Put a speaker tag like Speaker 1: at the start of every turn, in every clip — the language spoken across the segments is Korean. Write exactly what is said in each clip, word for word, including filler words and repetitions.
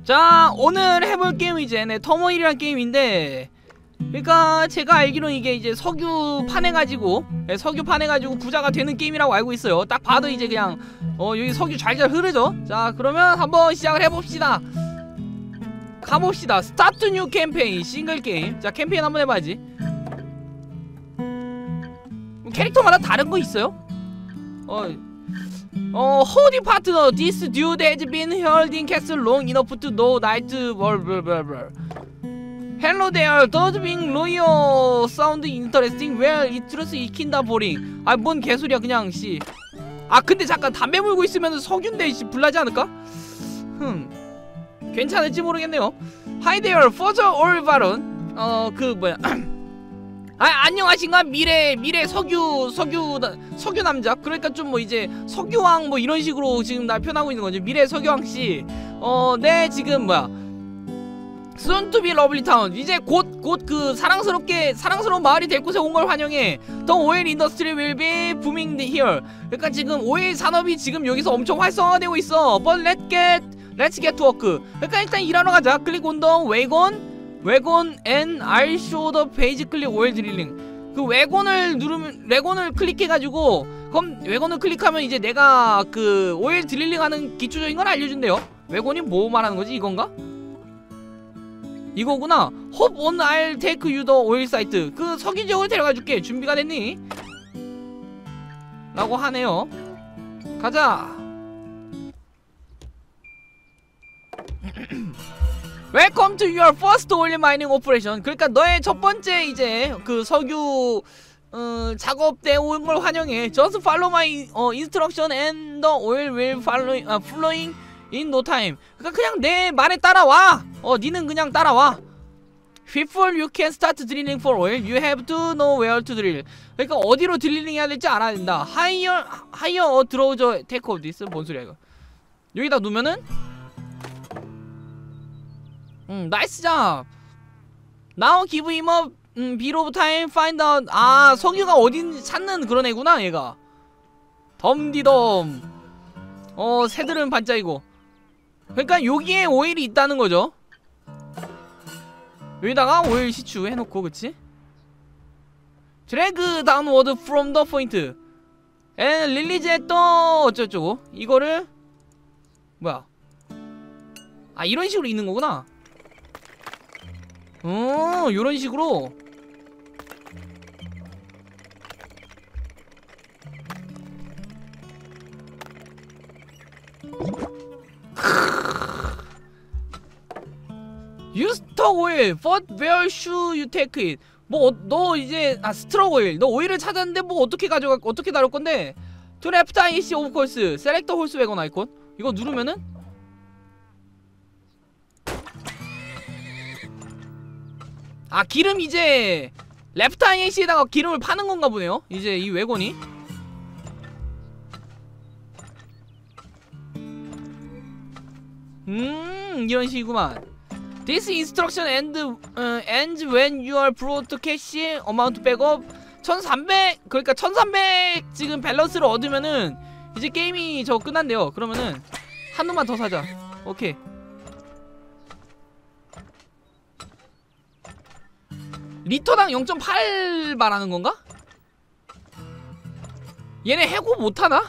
Speaker 1: 자, 오늘 해볼 게임은 이제 네, 터모일이란 게임인데, 그러니까 제가 알기로는 이게 이제 석유 파내가지고 네, 석유 파내가지고 부자가 되는 게임이라고 알고 있어요. 딱 봐도 이제 그냥 어 여기 석유 잘잘 흐르죠. 자, 그러면 한번 시작을 해봅시다. 가봅시다. 스타트 뉴 캠페인 싱글 게임. 자, 캠페인 한번 해봐야지. 캐릭터마다 다른 거 있어요? 어, 어, 호디 파트너, this dude has been held in castle long enough to know night, blah blah blah blah. Hello there, does being loyal sound interesting? Well, it's just kinda boring. 아, 뭔 개소리야, 그냥, 씨. 아, 근데 잠깐, 담배 물고 있으면 석유인데, 씨, 불나지 않을까? 흠. 괜찮을지 모르겠네요. Hi there, further or baron. 어, 그, 뭐야. 아, 안녕하신가? 미래 미래 석유 석유 석유 남자. 그러니까 좀 뭐 이제 석유왕 뭐 이런 식으로 지금 날 표현하고 있는 거죠. 미래 석유왕 씨. 어, 네, 지금 뭐야? soon to be lovely town. 이제 곧 곧 그 사랑스럽게 사랑스러운 마을이 될 곳에 온 걸 환영해. The oil industry will be booming here. 그러니까 지금 오일 산업이 지금 여기서 엄청 활성화되고 있어. But let's get let's get to work. 그러니까 일단 일하러 가자. Click on the wagon. 웨곤 and I'll show the page click oil drilling. 그 웨곤을 누르면 웨곤을 클릭해가지고 그럼 웨곤을 클릭하면 이제 내가 그 오일 드릴링하는 기초적인 걸 알려준대요. 웨곤이 뭐 말하는 거지? 이건가? 이거구나. Hope on I'll take you the oil site. 그 석유 지역을 데려가줄게. 준비가 됐니? 라고 하네요. 가자. Welcome to your first oil mining operation. 그러니까 너의 첫 번째 이제 그 석유 어, 작업대에 온 걸 환영해. Just follow my 어, instruction and the oil will follow, 아, flowing in no time. 그러니까 그냥 내 말에 따라와. 어, 니는 그냥 따라와. Before you can start drilling for oil, you have to know where to drill. 그러니까 어디로 드릴링 해야 될지 알아야 된다. Hire, hire a driller, take of this. 뭔 소리야 이거? 여기다 놓으면은. 음, 나이스 잡. Now give him a 음, bit of time find out. 아, 석유가 어딘지 찾는 그런 애구나 얘가. 덤디덤. 어, 새들은 반짝이고. 그러니까 여기에 오일이 있다는 거죠. 여기다가 오일 시추 해놓고, 그치? Drag downward from the point and release at the 어쩌고저쩌고. 이거를 뭐야? 아, 이런 식으로 있는 거구나. 어, 요런 식으로. You stock oil, but where should you take it? 뭐, 너 이제, 아, 스트럭 오일. 너 오일을 찾았는데 뭐 어떻게 가져가, 어떻게 다룰 건데? To left ic of course, select the horse wagon icon. 이거 누르면은? 아, 기름 이제 레프트 아이에이씨에다가 기름을 파는 건가 보네요. 이제 이 웨곤이. 음, 이런 식이구만. This instruction end, uh, ends when you are brought to cash amount backup 천삼백. 그러니까 천삼백 지금 밸런스를 얻으면은 이제 게임이 저 끝난대요. 그러면은 한 놈만 더 사자. 오케이. 리터당 영 점 팔 말하는 건가? 얘네 해고 못하나?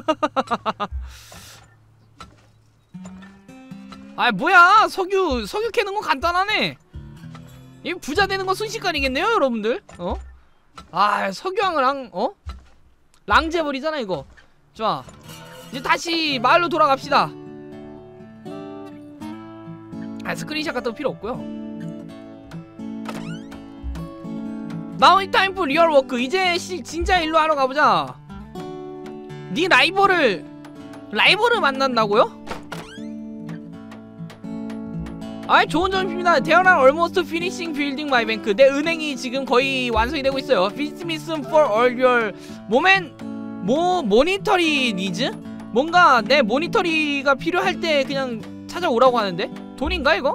Speaker 1: 아, 뭐야. 석유 석유 캐는 거 간단하네. 이 부자 되는 거 순식간이겠네요 여러분들. 어? 아, 석유왕을 어? 랑제버리잖아 이거. 좋아, 이제 다시 마을로 돌아갑시다. 아, 스크린샷 같은 거 필요 없고요. Now it's time for real work. 이제 시, 진짜 일로 하러 가보자. 네 라이벌을 라이벌을 만난다고요? 아이, 좋은 점입니다. 대현한 almost finishing building my bank. 내 은행이 지금 거의 완성이 되고 있어요. Visit me soon for all your moment 모 모니터리 needs. 뭔가 내 모니터리가 필요할 때 그냥 찾아오라고 하는데 돈인가 이거?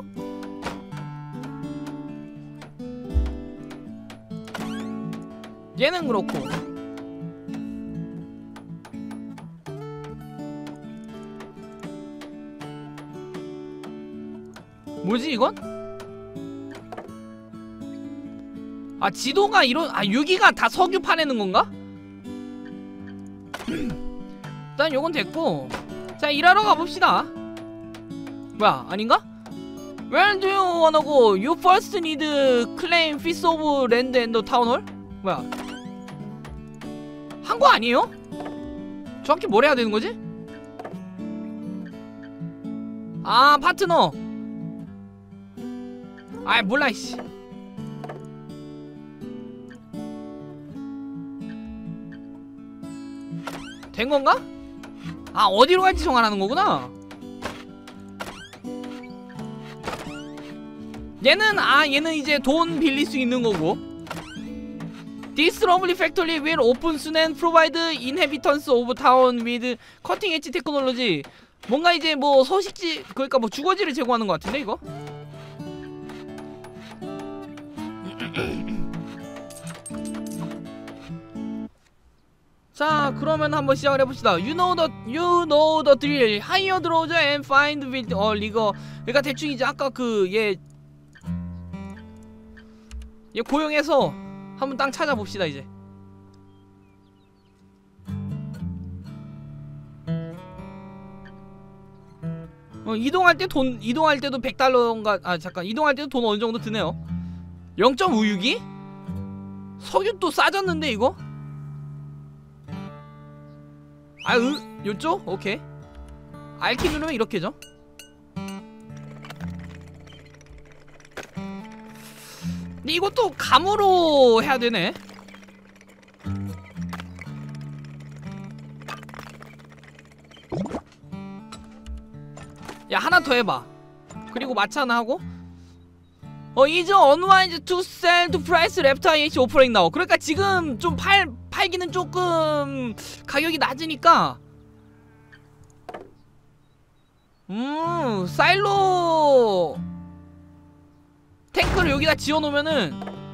Speaker 1: 얘는 그렇고. 뭐지 이건? 아 지도가 이런 아 여기가 다 석유 파내는 건가? 일단 요건 됐고 자 일하러 가봅시다. 뭐야 아닌가? Where do you wanna go? You first need claim piece of land and town hall? 뭐야 한 거 아니에요? 정확히 뭘 해야 되는 거지? 아 파트너 아이 몰라 이씨 된 건가? 아 어디로 갈지 정하라는 거구나. 얘는 아 얘는 이제 돈 빌릴 수 있는 거고. This lovely factory will open soon and provide inhabitants of town with cutting edge technology. 뭔가 이제 뭐 서식지 그러니까 뭐 주거지를 제공하는 것 같은데 이거. 자 그러면 한번 시작을 해봅시다. You know the you know the drill. Hire the roger and find with 어 리거. 그러니까 대충 이제 아까 그 얘 얘 고용해서 한번 땅 찾아봅시다 이제. 어 이동할 때 돈 이동할 때도 백 달러인가 아 잠깐 이동할 때도 돈 어느 정도 드네요. 영 점 오육이? 석유 또 싸졌는데 이거? 아, 으, 요쪽? 오케이. 알키 누르면 이렇게죠. 근데 이것도 감으로 해야 되네. 야, 하나 더 해봐. 그리고 마차 하나 하고. 어, is unwise to sell to price left each offering now. 그러니까 지금 좀 팔, 팔기는 조금 가격이 낮으니까 음 사일로 탱크를 여기다 지어놓으면은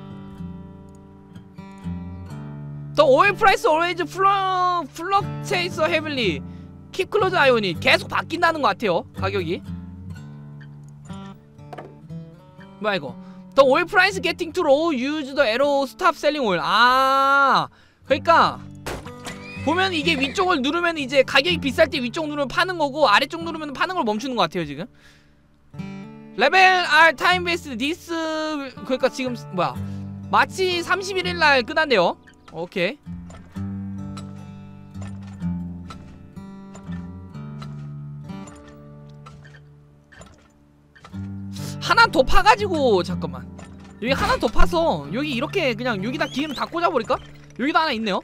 Speaker 1: The oil price always fluctuates heavily. Keep close eye on it. 계속 바뀐다는 것 같아요 가격이. 뭐야 이거 The oil price getting too low. Use the arrow stop selling oil. 아 그러니까 보면 이게 위쪽을 누르면 이제 가격이 비쌀 때 위쪽 누르면 파는 거고 아래쪽 누르면 파는 걸 멈추는 것 같아요 지금. 레벨 R time based this. 그러니까 지금 뭐야 마치 삼십일 날 끝난대요. 오케이. 하나 더 파가지고 잠깐만 여기 하나 더 파서 여기 이렇게 그냥 여기다 기름 다 꽂아버릴까? 여기도 하나 있네요.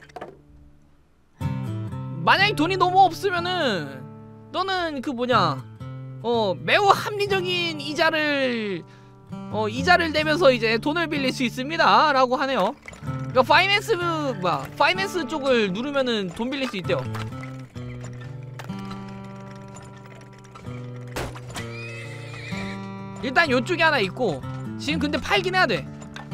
Speaker 1: 만약에 돈이 너무 없으면은 너는 그 뭐냐 어 매우 합리적인 이자를 어 이자를 내면서 이제 돈을 빌릴 수 있습니다 라고 하네요. 그러니까 파이낸스 뭐야 파이낸스 쪽을 누르면은 돈 빌릴 수 있대요. 일단 요쪽에 하나 있고 지금 근데 팔긴 해야 돼.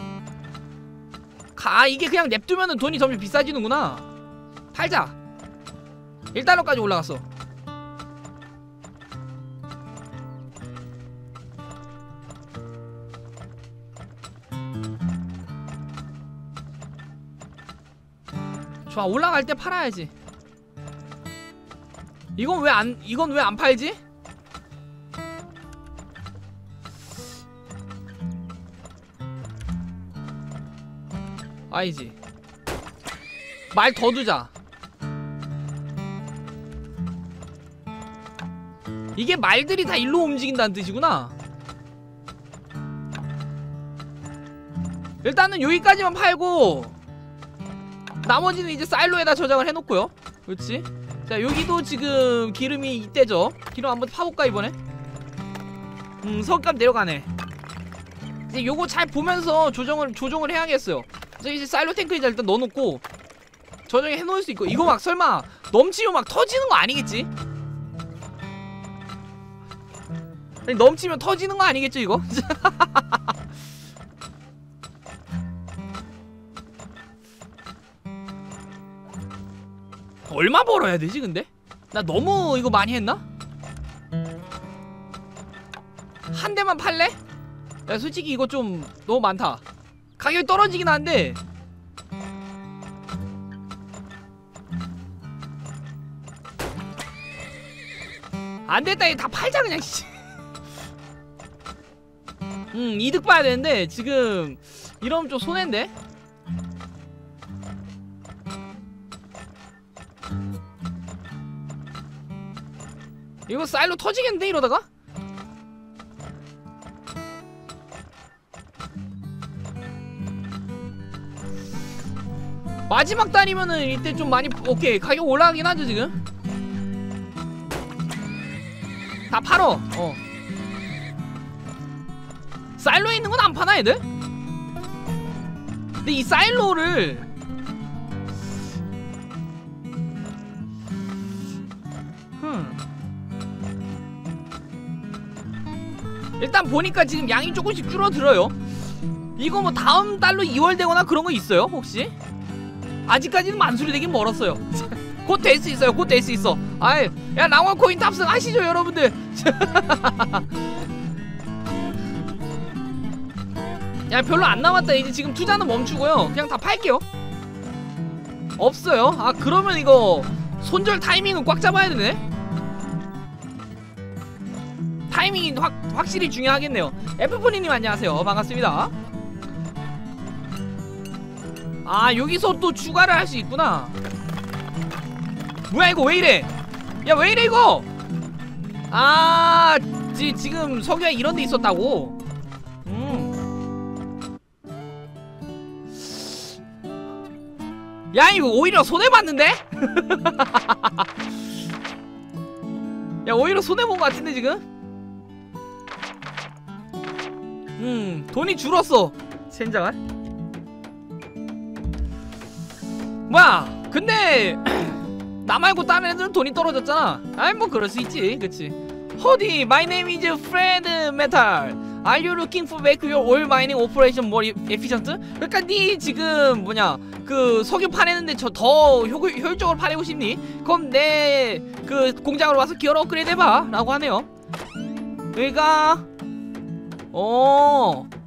Speaker 1: 아 이게 그냥 냅두면은 돈이 점점 비싸지는구나. 팔자. 일 달러까지 올라갔어. 좋아 올라갈 때 팔아야지. 이건 왜 안 이건 왜 안 팔지? 아니지. 말 더 두자. 이게 말들이 다 일로 움직인다는 뜻이구나. 일단은 여기까지만 팔고 나머지는 이제 사일로에다 저장을 해놓고요. 그렇지. 자 여기도 지금 기름이 이때죠. 기름 한번 파볼까 이번에? 음 석값 내려가네. 이제 요거 잘 보면서 조정을 조정을 해야겠어요. 그래서 이제 사일로 탱크에 일단 넣어놓고 저장해 놓을 수 있고. 이거 막 설마 넘치면 막 터지는 거 아니겠지? 아니, 넘치면 터지는 거 아니겠죠 이거? 얼마 벌어야 되지 근데? 나 너무 이거 많이 했나? 한 대만 팔래? 야 솔직히 이거 좀 너무 많다. 가격이 떨어지긴 한데 안됐다. 이거 다 팔자 그냥. 음 이득 봐야 되는데 지금 이러면 좀 손해인데? 이거 사일로 터지겠는데 이러다가? 마지막 달이면은 이때 좀 많이 오케이 가격 올라가긴 하죠 지금. 다 팔어. 어 사일로에 있는 건 안 파나 애들? 근데 이 사일로를 흠 일단 보니까 지금 양이 조금씩 줄어들어요. 이거 뭐 다음 달로 이월 되거나 그런 거 있어요 혹시? 아직까지는 만수리 되긴 멀었어요. 곧 될 수 있어요. 곧 될 수 있어. 아이 야 랑원 코인 탑승 하시죠 여러분들. 야 별로 안 남았다. 이제 지금 투자는 멈추고요. 그냥 다 팔게요. 없어요. 아 그러면 이거 손절 타이밍은 꽉 잡아야 되네. 타이밍이 확, 확실히 중요하겠네요. 에프포니님 안녕하세요. 반갑습니다. 아 여기서 또 추가를 할 수 있구나. 뭐야 이거 왜이래. 야 왜이래 이거. 아 지, 지금 석유에 이런데 있었다고. 음. 야 이거 오히려 손해봤는데? 야 오히려 손해본 것 같은데 지금? 음 돈이 줄었어 젠장할. 뭐야 근데 나 말고 다른 애들은 돈이 떨어졌잖아. 아이 뭐 그럴 수 있지 그치. 허디 my name is Fred Metal. Are you looking for make your oil mining operation more efficient? 그러니까 니 지금 뭐냐 그 석유 파내는데 저 더 효율적으로 파내고 싶니? 그럼 내 그 공장으로 와서 기어로 업그레이드 해봐 라고 하네요. 그러니까 어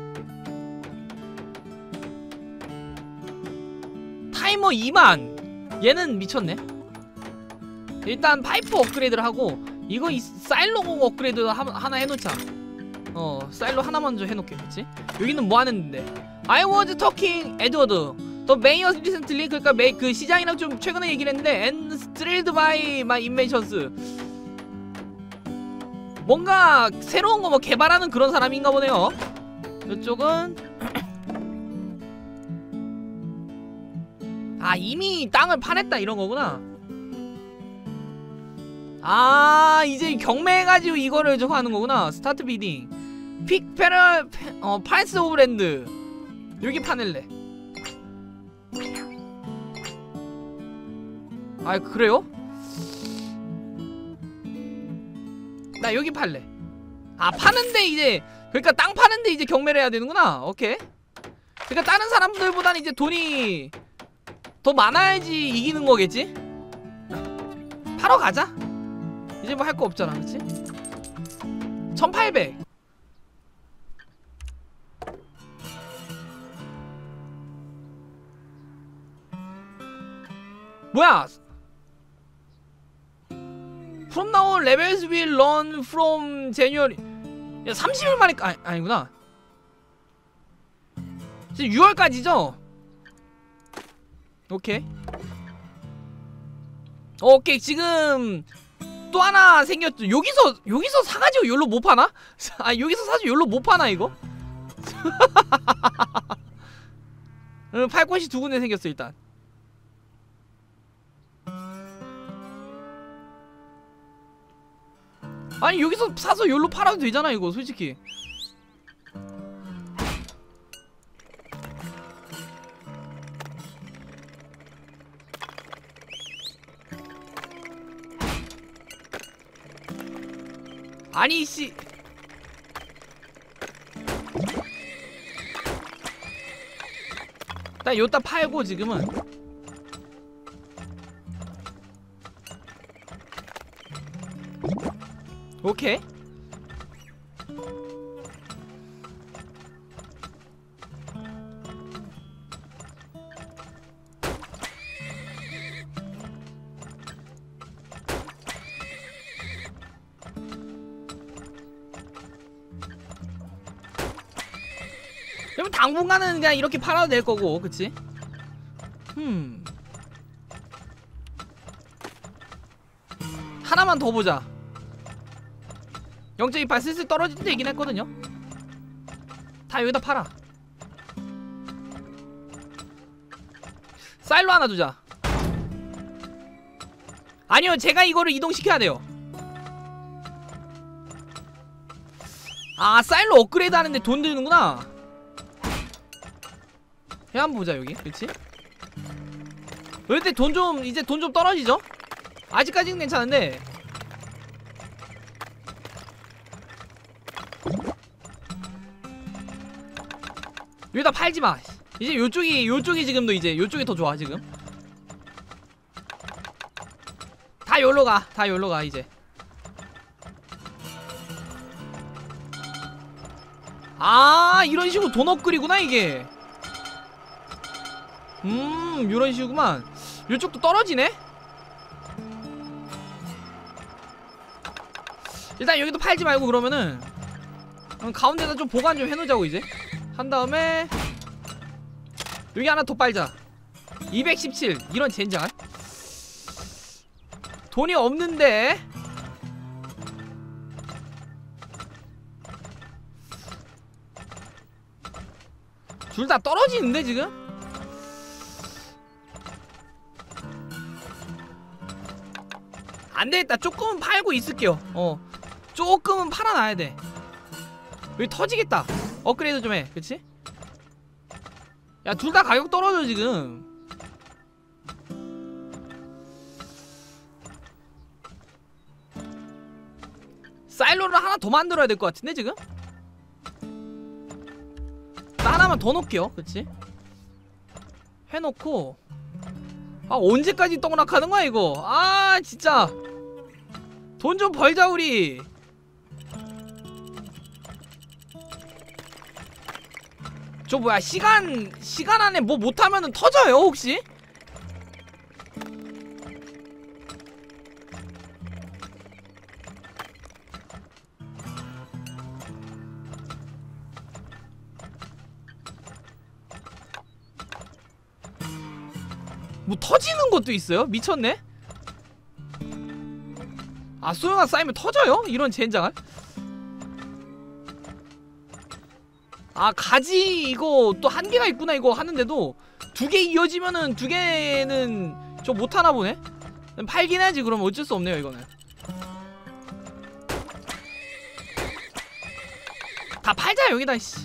Speaker 1: 타이머 이만. 얘는 미쳤네. 일단 파이프 업그레이드를 하고 이거 이 사일로 업그레이드 하, 하나 해놓자. 어 사일로 하나 먼저 해놓게. 그치? 여기는 뭐 하는데 I was talking Edward The mayor recently. 그러니까 메, 그 시장이랑 좀 최근에 얘기를 했는데 And thrilled by my inventions. 뭔가 새로운 거 뭐 개발하는 그런 사람인가 보네요. 이쪽은 아 이미 땅을 파냈다 이런 거구나. 아 이제 경매해가지고 이거를 저거 하는 거구나. 스타트 비딩 픽 페럴 어 파이스 오브 랜드. 여기 파낼래. 아 그래요? 나 여기 팔래. 아 파는데 이제 그러니까 땅 파는데 이제 경매를 해야 되는구나. 오케이. 그러니까 다른 사람들보다는 이제 돈이 더 많아야지 이기는 거겠지? 팔러 가자. 이제 뭐 할 거 없잖아 그치? 천팔백. 뭐야 From now on levels will run from January. 야 삼십 일 만에 아, 아니구나. 지금 유월까지죠? 오케이 오케이. 지금 또 하나 생겼죠. 여기서 여기서 사가지고 열로 못 파나? 아 여기서 사서 열로 못 파나 이거? 응, 팔 곳이 두 군데 생겼어 일단. 아니 여기서 사서 열로 팔아도 되잖아 이거 솔직히. 아니 씨 나 요따 팔고 지금은 오케이. 그럼 당분간은 그냥 이렇게 팔아도 될 거고, 그치? 음. 하나만 더 보자. 영 점 이팔 슬슬 떨어질 때이긴 했거든요. 다 여기다 팔아. 사일로 하나 두자. 아니요, 제가 이거를 이동시켜야 돼요. 아, 사일로 업그레이드 하는데 돈 드는구나. 해 한번 보자. 여기 그렇지? 이때 돈 좀 이제 돈 좀 떨어지죠? 아직까지는 괜찮은데 여기다 팔지마. 이제 요쪽이 요쪽이 지금도 이제 요쪽이 더 좋아. 지금 다 여기로 가. 다 여기로 가. 이제 아, 이런 식으로 돈 업글이구나 이게. 음, 요런 식으로만. 요쪽도 떨어지네? 일단 여기도 팔지 말고 그러면은 가운데다 좀 보관 좀 해놓자고 이제. 한 다음에 여기 하나 더 빨자. 이백십칠. 이런 젠장. 돈이 없는데 둘 다 떨어지는데 지금? 안되겠다. 조금은 팔고 있을게요. 어, 조금은 팔아놔야 돼. 여기 터지겠다. 업그레이드 좀 해. 그치? 야, 둘 다 가격 떨어져 지금. 사일로를 하나 더 만들어야 될 것 같은데 지금? 하나만 더 넣을게요. 그치? 해놓고. 아, 언제까지 떡락하는 거야 이거. 아, 진짜 돈 좀 벌자 우리. 저 뭐야, 시간 시간 안에 뭐 못하면은 터져요 혹시? 뭐 터지는 것도 있어요? 미쳤네? 아, 소형화 쌓이면 터져요? 이런 젠장을? 아, 가지 이거 또 한계가 있구나. 이거 하는데도 두 개 이어지면은 두 개는 저 못하나 보네? 팔긴 하지. 그럼 어쩔 수 없네요 이거는. 다 팔자 여기다. 씨,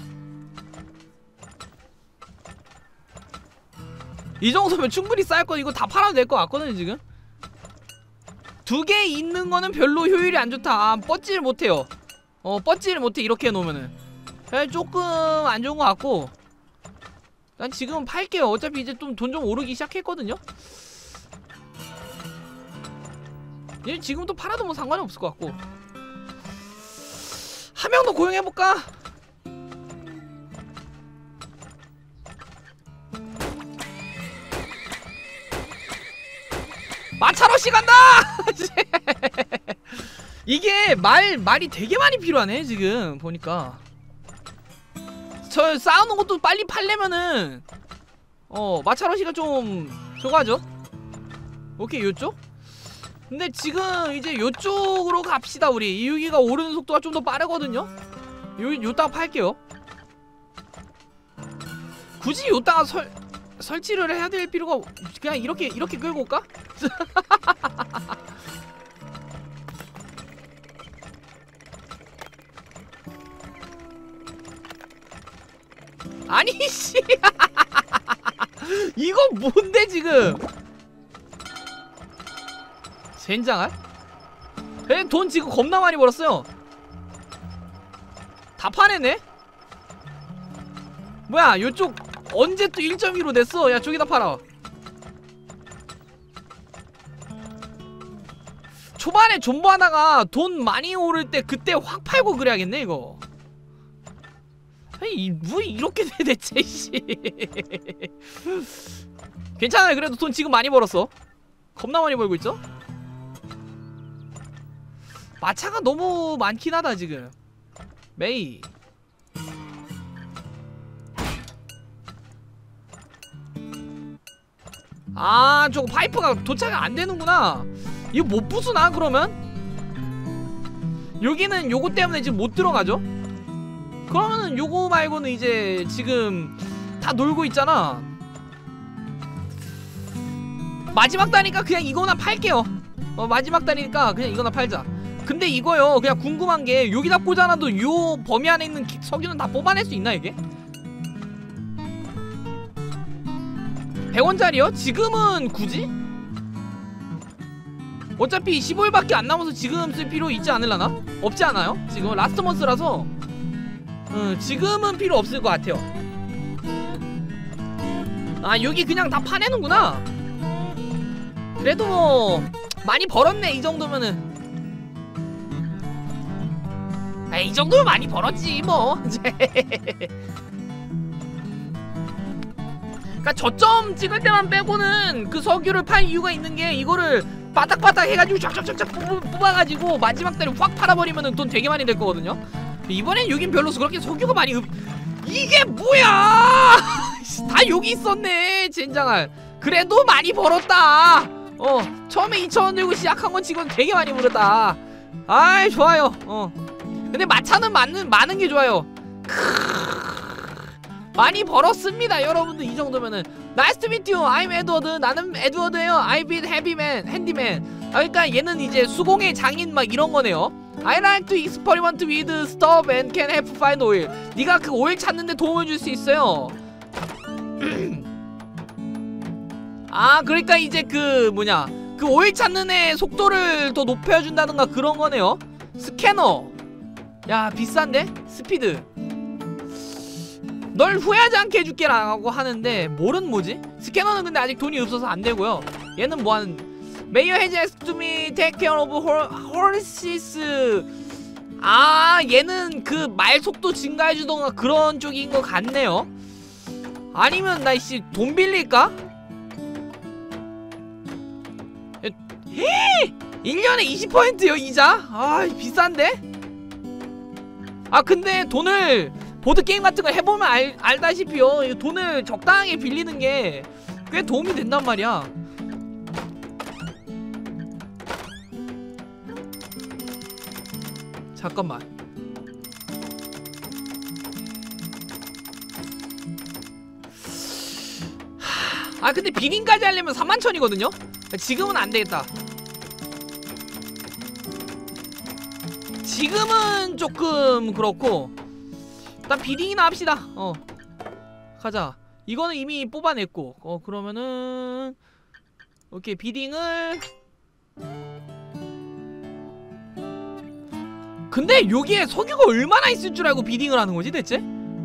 Speaker 1: 이 정도면 충분히 쌓일 거. 이거 다 팔아도 될 것 같거든요 지금. 두 개 있는 거는 별로 효율이 안 좋다. 아, 뻗지를 못해요. 어, 뻗지를 못해 이렇게 해놓으면은. 그냥 조금 안 좋은 것 같고, 난 지금은 팔게요. 어차피 이제 좀 돈 좀 오르기 시작했거든요. 얘 지금도 팔아도 뭐 상관이 없을 것 같고. 한 명 더 고용해볼까? 마차러시 간다! 이게 말, 말이 되게 많이 필요하네 지금 보니까. 저 쌓아놓은 것도 빨리 팔려면은 어, 마차러시가 좀 저거 하죠? 오케이, 요쪽? 근데 지금 이제 요쪽으로 갑시다 우리. 여기가 오르는 속도가 좀 더 빠르거든요? 요, 요따가 팔게요. 굳이 요따가 설, 설치를 해야 될 필요가, 그냥 이렇게 이렇게 끌고 올까? 아니 씨. 이건 뭔데 지금? 젠장할? 에, 돈 지금 겁나 많이 벌었어요. 다 파내네? 뭐야, 요쪽 언제 또 일 점 이로 됐어? 야, 저기다 팔아. 초반에 존버하다가 돈 많이 오를 때 그때 확 팔고 그래야겠네 이거. 아니 뭐 이렇게 돼 대체 씨. 괜찮아요. 그래도 돈 지금 많이 벌었어. 겁나 많이 벌고 있죠? 마차가 너무 많긴 하다 지금. 메이 아 저거 파이프가 도착이 안되는구나. 이거 못 부수나 그러면? 여기는 요거 때문에 지금 못 들어가죠? 그러면은 요거 말고는 이제 지금 다 놀고 있잖아. 마지막 단이니까 그냥 이거나 팔게요. 어 마지막 단이니까 그냥 이거나 팔자. 근데 이거요 그냥 궁금한게 여기다 꽂아놔도 요 범위 안에 있는 기, 석유는 다 뽑아낼 수 있나 이게? 백 원짜리요? 지금은 굳이? 어차피 십오 일밖에 안 남아서 지금 쓸 필요 있지 않을라나? 없지 않아요? 지금 라스트 먼스라서 음, 지금은 필요 없을 것 같아요. 아 여기 그냥 다 파내는구나. 그래도 뭐 많이 벌었네 이 정도면은. 아, 이 정도면 많이 벌었지 뭐. 그니까 저점 찍을 때만 빼고는 그 석유를 팔 이유가 있는게 이거를 바닥바닥 해가지고 쫙쫙쫙쫙 뽑아가지고 마지막 달에 확 팔아버리면은 돈 되게 많이 될 거거든요. 이번엔 여긴 별로서 그렇게 석유가 많이 흡... 이게 뭐야! 다 여기 있었네 젠장할. 그래도 많이 벌었다. 어 처음에 이천 원 들고 시작한 건 지금 되게 많이 벌었다. 아이 좋아요. 어 근데 마차는 많은, 많은 게 좋아요. 크으, 많이 벌었습니다 여러분들. 이 정도면은 Nice to meet you. I'm Edward. 나는 에드워드예요. I've been handyman. handyman. 아, 그러니까 얘는 이제 수공의 장인 막 이런 거네요. I like to experiment with stuff and can help find oil. 네가 그 오일 찾는데 도움을 줄 수 있어요. 아 그러니까 이제 그 뭐냐 그 오일 찾는 애 속도를 더 높여준다든가 그런 거네요. 스캐너. 야 비싼데? 스피드. 널 후회하지 않게 해줄게 라고 하는데 뭘은 뭐지? 스캐너는 근데 아직 돈이 없어서 안되고요. 얘는 뭐하는 Mayor has asked to me take care of horses. 아 얘는 그 말 속도 증가해주던가 그런 쪽인 것 같네요. 아니면 나 이씨 돈 빌릴까? 헤! 일 년에 이십 퍼센트요 이자? 아 비싼데? 아 근데 돈을 보드게임 같은 거 해보면 알, 알다시피요 돈을 적당하게 빌리는 게 꽤 도움이 된단 말이야. 잠깐만. 아 근데 비딩까지 하려면 삼만 천이거든요? 지금은 안되겠다. 지금은 조금 그렇고 일단 비딩이나 합시다. 어 가자. 이거는 이미 뽑아냈고 어 그러면은 오케이 비딩을. 근데 여기에 석유가 얼마나 있을 줄 알고 비딩을 하는 거지 대체?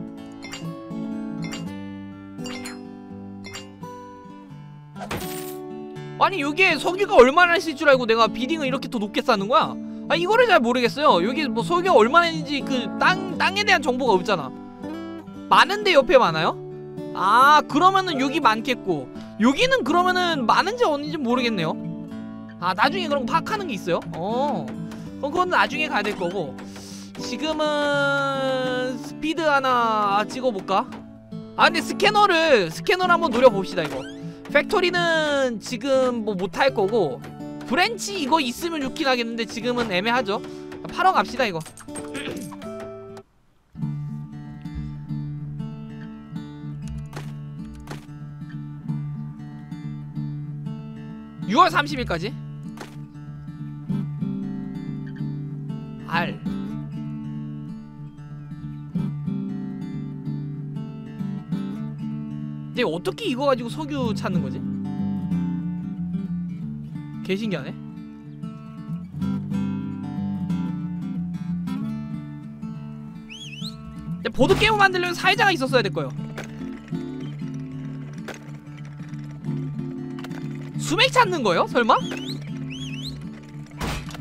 Speaker 1: 아니 여기에 석유가 얼마나 있을 줄 알고 내가 비딩을 이렇게 더 높게 쌓는 거야? 아 이거를 잘 모르겠어요. 여기 뭐 석유가 얼마나 있는지 그 땅, 땅에 대한 정보가 없잖아. 많은데 옆에 많아요? 아 그러면은 여기 많겠고 여기는 그러면은 많은지 없는지 모르겠네요. 아 나중에 그런 거 파악하는 게 있어요? 어 그건 나중에 가야 될 거고 지금은 스피드 하나 찍어볼까? 아 근데 스캐너를 스캐너를 한번 노려봅시다. 이거 팩토리는 지금 뭐 못할 거고 브랜치 이거 있으면 좋긴 하겠는데 지금은 애매하죠. 팔어 갑시다 이거. 유월 삼십일까지 R. 근데 어떻게 이거 가지고 석유 찾는 거지? 개 신기하네. 보드게임 만들려면 사회자가 있었어야 될 거예요. 수맥 찾는 거요? 설마?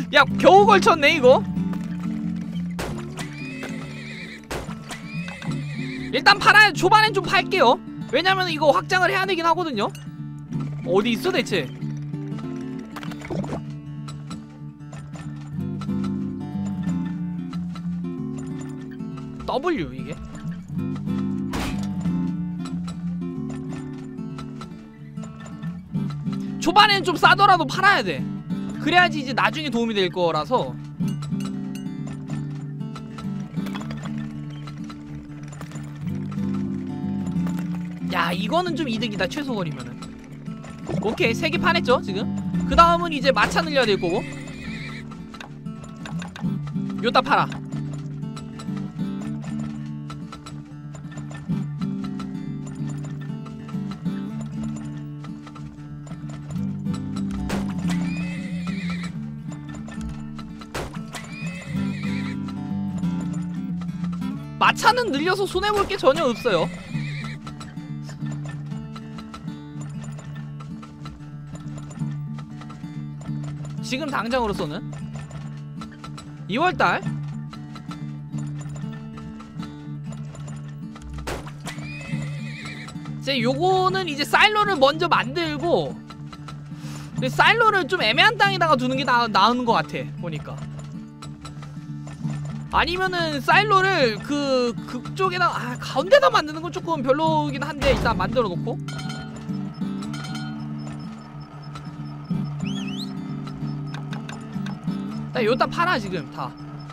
Speaker 1: 야 겨우 걸쳤네 이거. 일단 팔아. 초반엔 좀 팔게요. 왜냐면 이거 확장을 해야 되긴 하거든요. 어디 있어 대체? W 이게? 초반엔 좀 싸더라도 팔아야 돼. 그래야지 이제 나중에 도움이 될 거라서. 야 이거는 좀 이득이다. 최소 거리면은. 오케이 세 개 파냈죠 지금. 그 다음은 이제 마차 늘려야 될 거고. 요따 팔아. 마차는 늘려서 손해볼 게 전혀 없어요. 지금 당장으로서는 이월달 이제 요거는 이제 사일로를 먼저 만들고. 근데 사일로를 좀 애매한 땅에다가 두는 게 나, 나은 것 같아 보니까. 아니면은 사일로를 그 그쪽에다 아 가운데다 만드는 건 조금 별로긴 한데 일단 만들어 놓고. 나 요따 팔아 지금 다.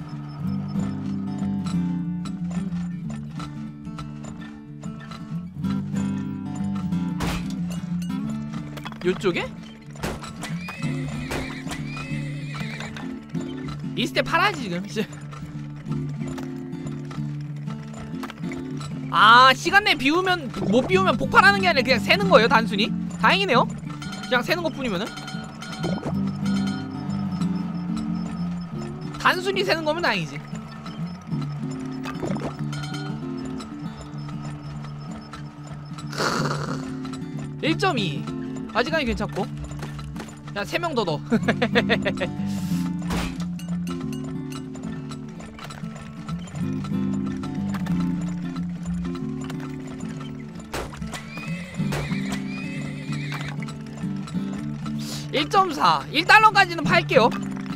Speaker 1: 요쪽에? 이스테 팔아야지 지금. 아 시간 내에 비우면 못 비우면 폭발하는 게 아니라 그냥 새는 거예요 단순히. 다행이네요. 그냥 새는 것 뿐이면은. 단순히 새는 거면 다행이지. 일 점 이 아직까지 괜찮고. 야 세 명 더 넣어. 일 점 사 일 달러까지는 팔게요.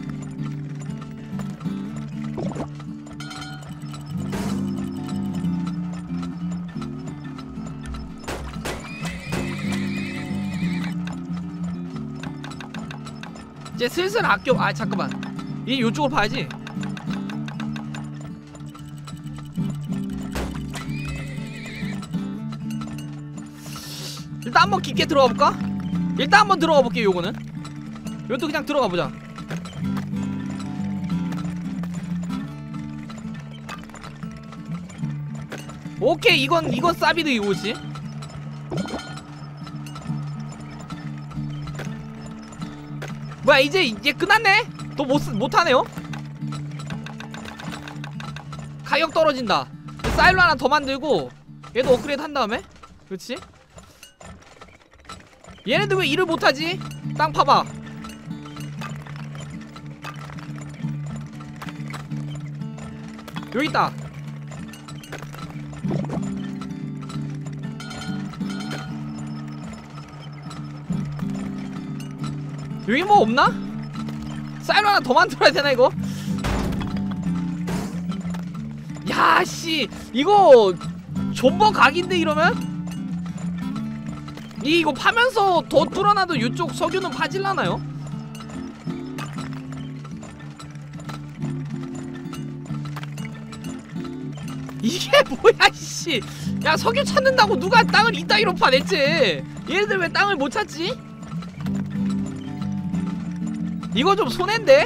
Speaker 1: 이제 슬슬 아껴. 아 잠깐만 이 요쪽으로 봐야지. 일단 한번 깊게 들어가 볼까? 일단 한번 들어가 볼게. 요거는 요것도 그냥 들어가 보자. 오케이 이건 이건 싸비드 이거지. 뭐야 이제 이제 끝났네? 또 못, 못하네요? 가격 떨어진다. 사일로 하나 더 만들고 얘도 업그레이드 한 다음에. 그렇지? 얘네들 왜 일을 못하지? 땅 파봐. 여기 있다. 여기 뭐 없나? 사일로 하나 더 만들어야 되나 이거? 야씨 이거 존버 각인데 이러면? 이 이거 파면서 더 뚫어놔도 이쪽 석유는 파질라나요? 이게 뭐야 씨. 야 석유 찾는다고 누가 땅을 이따위로 파 대체. 얘네들 왜 땅을 못 찾지? 이거 좀 손해인데?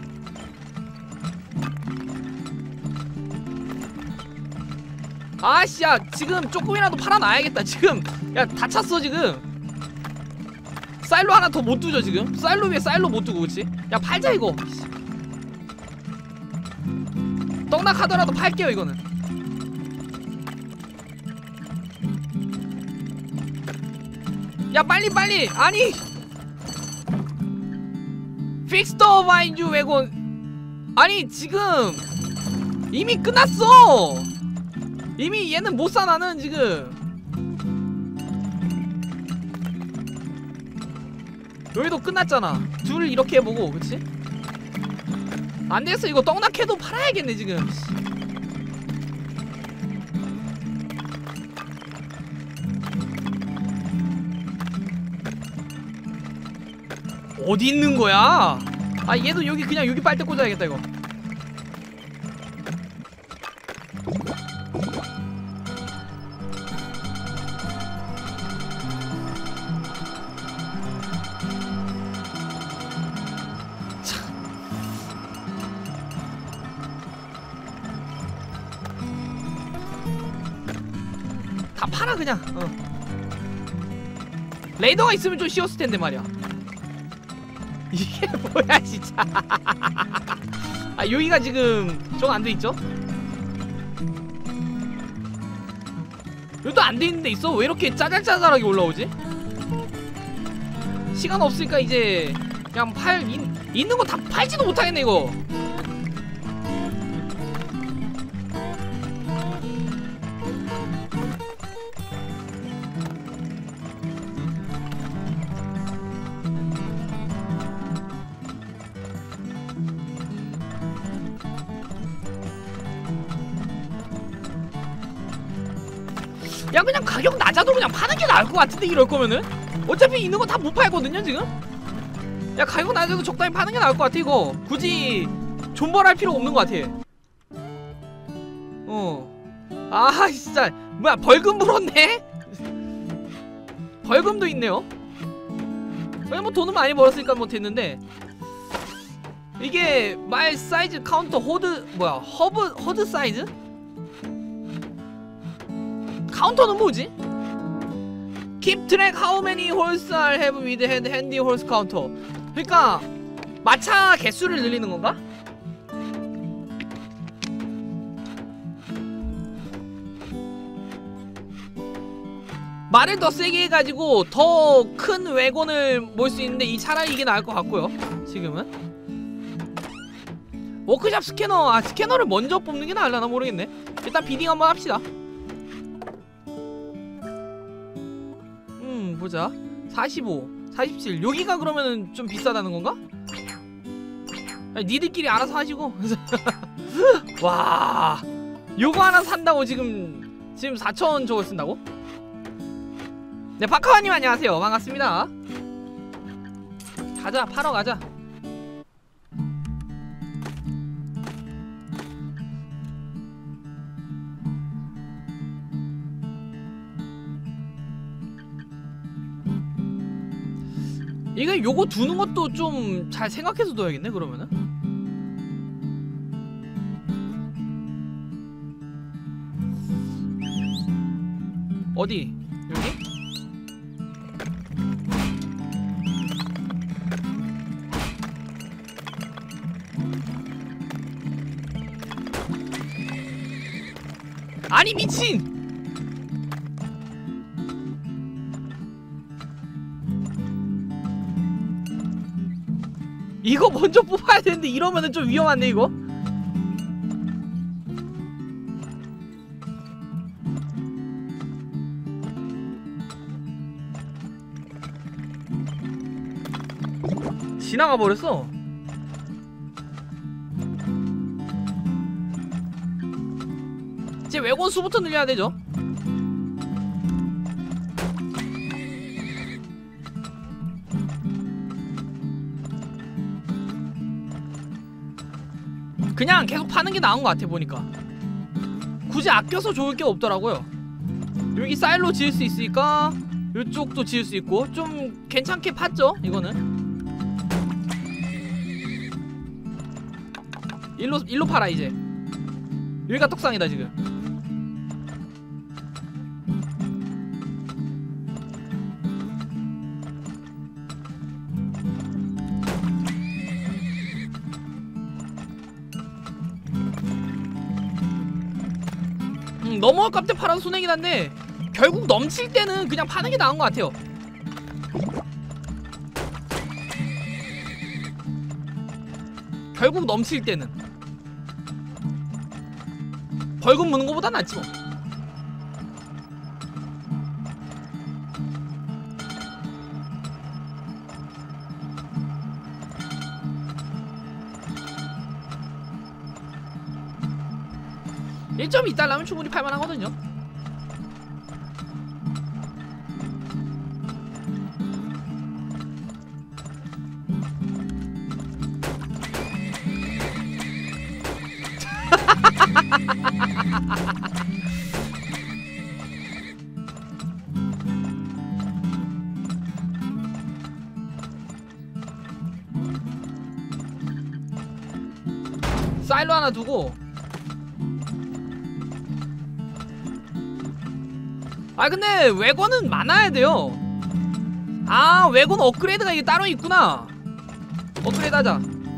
Speaker 1: 아씨 야 지금 조금이라도 팔아놔야겠다 지금. 야 다 찼어 지금. 사일로 하나 더 못 두죠 지금. 사일로 위에 사일로 못 두고 그치? 야 팔자 이거. 떡락하더라도 팔게요 이거는. 야 빨리 빨리. 아니 Fix the Vine Wagon. 아니 지금 이미 끝났어. 이미 얘는 못사. 나는 지금 여기도 끝났잖아. 둘 이렇게 해보고. 그치? 안되겠어. 이거 떡락해도 팔아야겠네 지금. 어디 있는 거야? 아 얘도 여기 그냥 여기 빨대 꽂아야겠다 이거. 다 팔아 그냥. 어. 레이더가 있으면 좀 쉬웠을 텐데 말이야. 이게 뭐야 진짜. 아 여기가 지금 좀 안 돼 있죠? 여기도 안 돼 있는 데 있어? 왜 이렇게 짜잘짜잘하게 올라오지? 시간 없으니까 이제 그냥 팔 있, 있는 거 다 팔지도 못하겠네 이거. 야 그냥 가격 낮아도 그냥 파는 게 나을 것 같은데 이럴 거면은? 어차피 있는 거 다 못 팔거든요 지금? 야 가격 낮아도 적당히 파는 게 나을 것 같아 이거. 굳이 존버할 필요 없는 것 같아. 어. 아 진짜 뭐야 벌금 물었네? 벌금도 있네요. 그냥 뭐 돈은 많이 벌었으니까 뭐 됐는데 이게 말 사이즈 카운터 호드 뭐야 허브 허드 사이즈? 카운터는 뭐지? Keep track how many horse are have with hand handy horse counter. 그러니까 마차 개수를 늘리는 건가? 말을 더 세게 해가지고 더 큰 외곤을 몰 수 있는데 이 차라리 이게 나을 것 같고요. 지금은 워크샵 스캐너. 아 스캐너를 먼저 뽑는 게 나을라나 모르겠네. 일단 비딩 한번 합시다. 음 보자. 사십오, 사십칠. 여기가 그러면은 좀 비싸다는 건가? 아니, 니들끼리 알아서 하시고. 와 요거 하나 산다고 지금 지금 사천 저걸 쓴다고? 네 박하와님 안녕하세요. 반갑습니다. 가자 팔러 가자. 이게 요거 두는 것도 좀 잘 생각해서 둬야겠네 그러면은. 어디? 여기? 아니 미친! 이거 먼저 뽑아야 되는데 이러면은 좀 위험한데 이거? 지나가 버렸어. 이제 외곤 수부터 늘려야 되죠. 그냥 계속 파는 게 나은 것 같아 보니까. 굳이 아껴서 좋을 게 없더라고요. 여기 쌀로 지을 수 있으니까 이쪽도 지을 수 있고 좀 괜찮게 팠죠 이거는. 일로 일로 팔아 이제. 여기가 떡상이다 지금. 음, 너무 아깝게 팔아서 손해긴 한데 결국 넘칠 때는 그냥 파는 게 나은 것 같아요. 결국 넘칠 때는 벌금 무는 거보다 낫지 뭐. 일 점 이 달러면 충분히 팔만하거든요. 사일로 하나 두고. 아 근데 웨건은 많아야 돼요. 아 웨건 업그레이드가 이게 따로 있구나. 업그레이드 하자.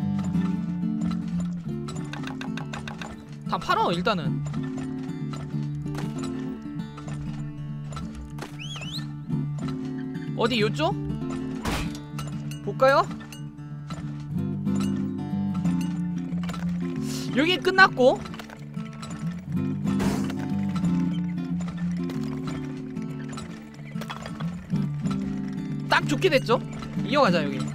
Speaker 1: 다 팔어 일단은. 어디 요쪽? 볼까요? 여기 끝났고 딱 좋게 됐죠? 이어가자 여기.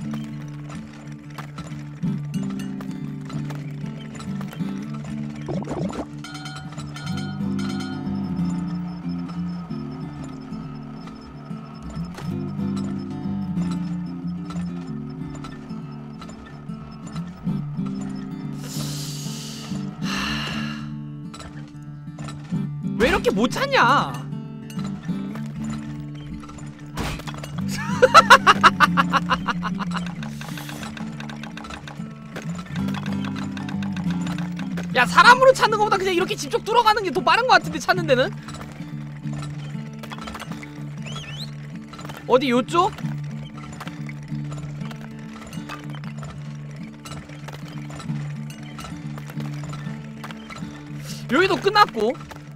Speaker 1: 왜 이렇게 못 찾냐? 야 사람으로 찾는 것보다 그냥 이렇게 직접 뚫어가는 게 더 빠른 것 같은데 찾는 데는? 어디 요쪽? 여기도 끝났고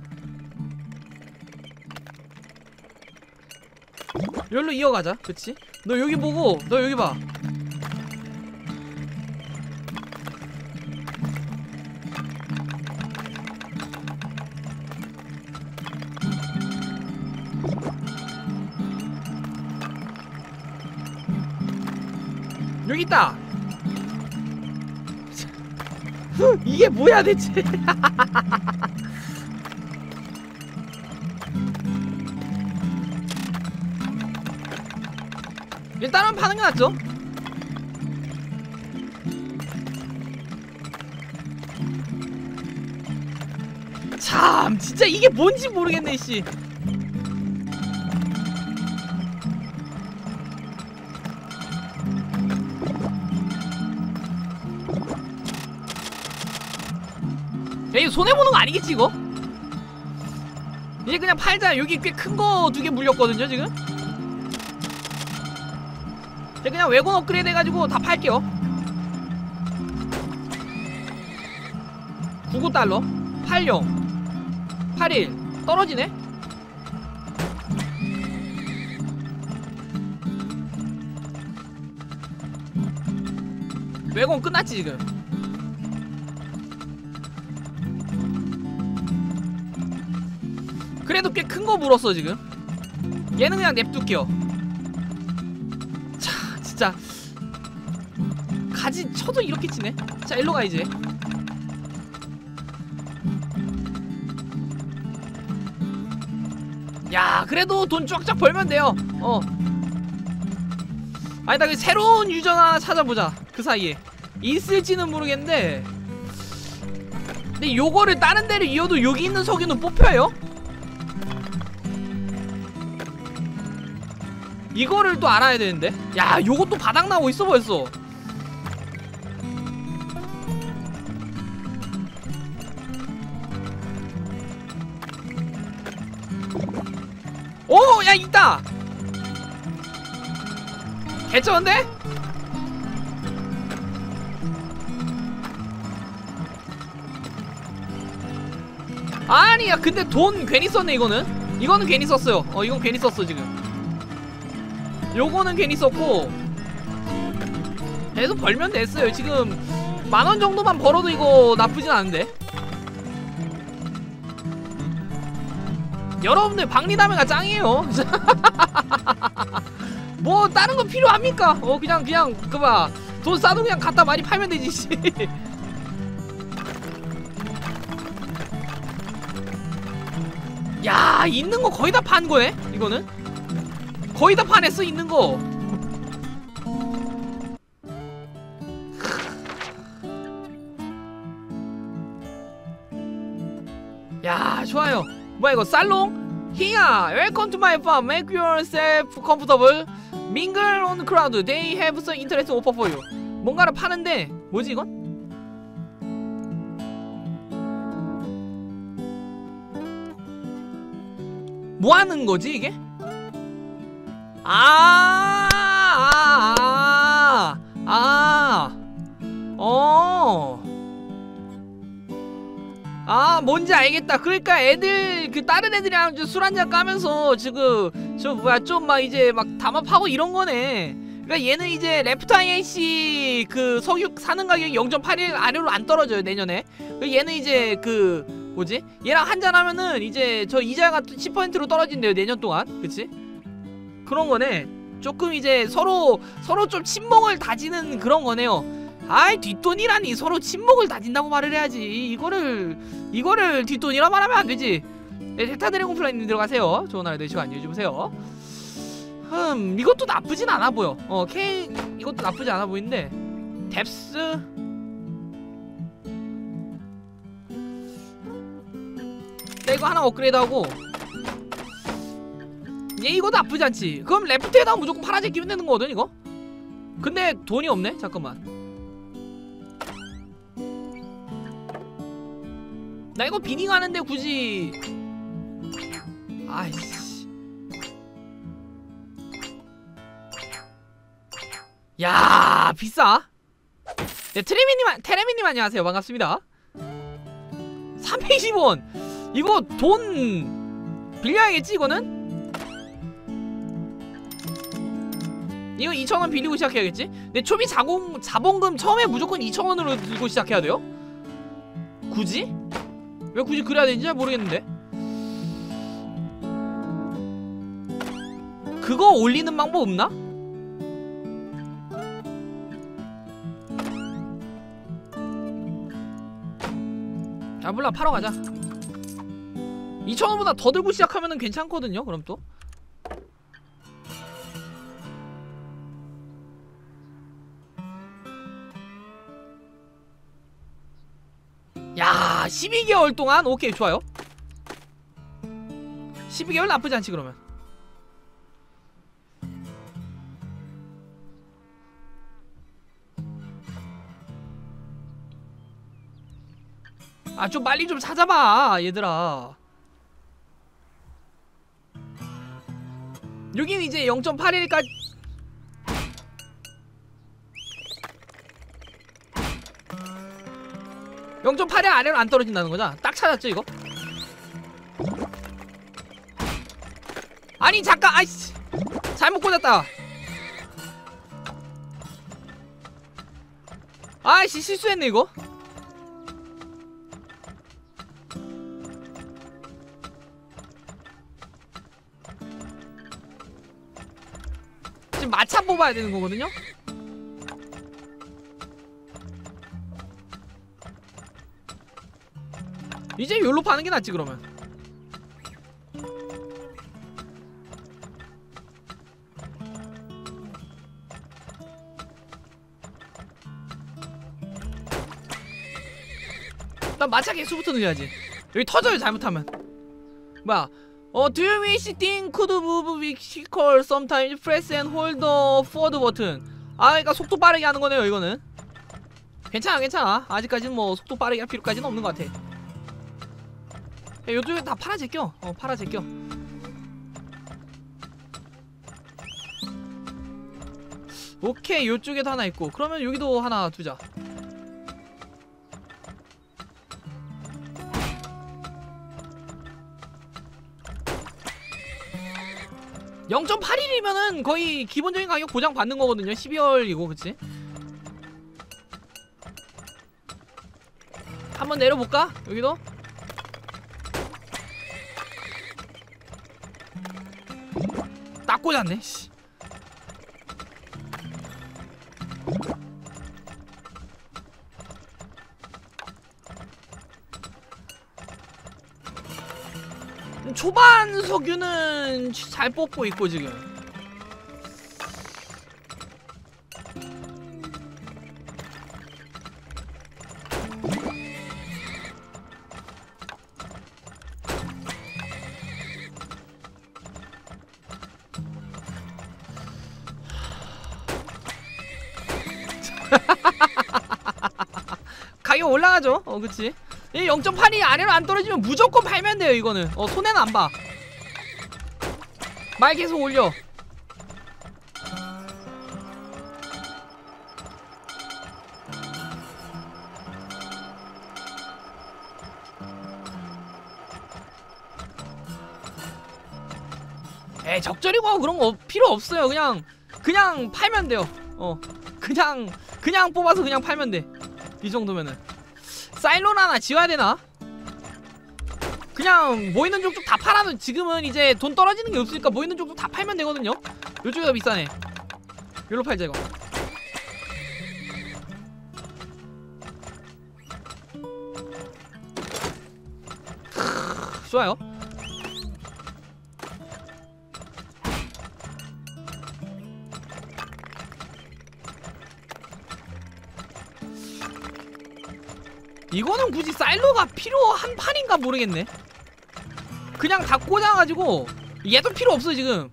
Speaker 1: 여기로 이어가자. 그치? 너 여기 보고 너 여기 봐. 여기 있다. 이게 뭐야 대체. 일단은 파는 게 낫죠. 참 진짜 이게 뭔지 모르겠네 씨. 야 이거 손해보는 거 아니겠지 이거? 이제 그냥 팔자. 여기 꽤 큰 거 두 개 물렸거든요 지금. 이제 그냥 웨건 업그레이드 해가지고 다 팔게요. 구십구 달러 팔십 팔일 떨어지네. 웨건 끝났지 지금. 그래도 꽤 큰 거 물었어 지금. 얘는 그냥 냅둘게요. 자 진짜 가지 쳐도 이렇게 치네. 자 일로 가 이제. 야 그래도 돈 쫙쫙 벌면 돼요. 어 아니다 그 새로운 유저 하나 찾아보자. 그 사이에 있을지는 모르겠는데 근데 요거를 다른 데를 이어도 여기 있는 석유는 뽑혀요? 이거를 또 알아야 되는데. 야 요것도 바닥나고 있어 벌써. 오! 야 있다! 개쩌는데? 아니야 근데 돈 괜히 썼네 이거는. 이거는 괜히 썼어요. 어 이건 괜히 썼어 지금. 요거는 괜히 썼고 계속 벌면 됐어요 지금. 만원 정도만 벌어도 이거 나쁘진 않은데. 여러분들 박리담회가 짱이에요. 뭐 다른 거 필요합니까? 어 그냥 그냥 그봐 돈 싸도 그냥 갖다 많이 팔면 되지. 씨. 야 있는 거 거의 다 판 거네. 이거는 거의 다 파냈어 있는 거. 야 좋아요. 뭐야 이거 살롱? Here, welcome to my farm. Make yourself comfortable. Mingle on the crowd. They have some interesting offer for you. 뭔가를 파는데 뭐지 이건? 뭐 하는 거지 이게? 아, 아, 아, 아, 어. 아 뭔지 알겠다. 그러니까 애들 그 다른 애들이랑 술 한잔 까면서 지금 저 뭐야 좀 막 이제 막 담합하고 이런 거네. 그러니까 얘는 이제 레프트 아이씨 그 석유 사는 가격이 영 점 팔일 아래로 안 떨어져요 내년에. 얘는 이제 그 뭐지? 얘랑 한잔 하면은 이제 저 이자가 십 퍼센트로 떨어진대요 내년 동안. 그치? 그런 거네. 조금 이제 서로 서로 좀 친목을 다지는 그런 거네요. 아이 뒷돈이라니. 서로 친목을 다진다고 말을 해야지. 이거를 이거를 뒷돈이라 말하면 안 되지. 네, 델타 드래곤 플라이님 들어가세요. 좋은 하루 되시고 안녕히 주무세요. 흠 이것도 나쁘진 않아 보여. 어 K 이것도 나쁘지 않아 보이는데 뎁스 나 이거 하나 업그레이드하고 얘 이거 나쁘지 않지. 그럼 레프트에다가 무조건 파란색 끼면 되는 거거든 이거. 근데 돈이 없네. 잠깐만. 나 이거 비닝 하는데 굳이 아이씨 야 비싸. 네 트레미님 테레미님 안녕하세요. 반갑습니다. 삼백이십 원 이거 돈 빌려야겠지 이거는? 이거 이천 원 빌리고 시작해야겠지? 근데 초비 자공, 자본금 처음에 무조건 이천 원으로 들고 시작해야 돼요? 굳이? 왜 굳이 그래야 되는지 잘 모르겠는데. 그거 올리는 방법 없나? 아 몰라 팔러 가자. 이천 원보다 더 들고 시작하면은 괜찮거든요. 그럼 또 야 십이 개월 동안 오케이 좋아요. 십이 개월 나쁘지 않지 그러면. 아 좀 빨리 좀 찾아봐 얘들아. 여긴 이제 영 점 팔일까지 영 점 팔일 아래로 안 떨어진다는 거잖아. 딱 찾았죠 이거? 아니 잠깐 아이씨 잘못 꽂았다. 아이씨 실수했네 이거. 지금 마차 뽑아야 되는 거거든요? 이제 요로 파는 게 낫지 그러면. 난 마차 개수부터 늘려야지. 여기 터져요 잘못하면. 뭐야 어 do you wish thing could move vehicle sometimes press and hold the forward button. 아 그러니까 속도 빠르게 하는 거네요 이거는. 괜찮아 괜찮아. 아직까지는 뭐 속도 빠르게 할 필요까지는 없는 것 같아. 야, 요쪽에 다 팔아 제껴. 어 팔아 제껴. 오케이 요쪽에도 하나 있고 그러면 여기도 하나 두자. 영 점 팔일이면은 거의 기본적인 가격 보장 받는 거거든요. 십이월이고 그치? 한번 내려볼까? 여기도? 딱 꽂았네. 씨. 초반 석유는 잘 뽑고 있고 지금. 가격 올라가죠. 어 그치. 이 영 점 팔이 아래로 안 떨어지면 무조건 팔면 돼요. 이거는 어 손해는 안 봐. 말 계속 올려. 에이 적절히고 그런 거 필요 없어요. 그냥 그냥 팔면 돼요. 어 그냥 그냥 뽑아서 그냥 팔면 돼. 이 정도면은 사일론 하나 지어야 되나? 그냥 모이는 족족 다 팔아도 지금은 이제 돈 떨어지는 게 없으니까 모이는 족족 다 팔면 되거든요. 요쪽이 더 비싸네. 여기로 팔자 이거. 좋아요. 이거는 굳이 사일로가 필요한 판인가 모르겠네. 그냥 다 꽂아가지고 얘도 필요 없어 지금.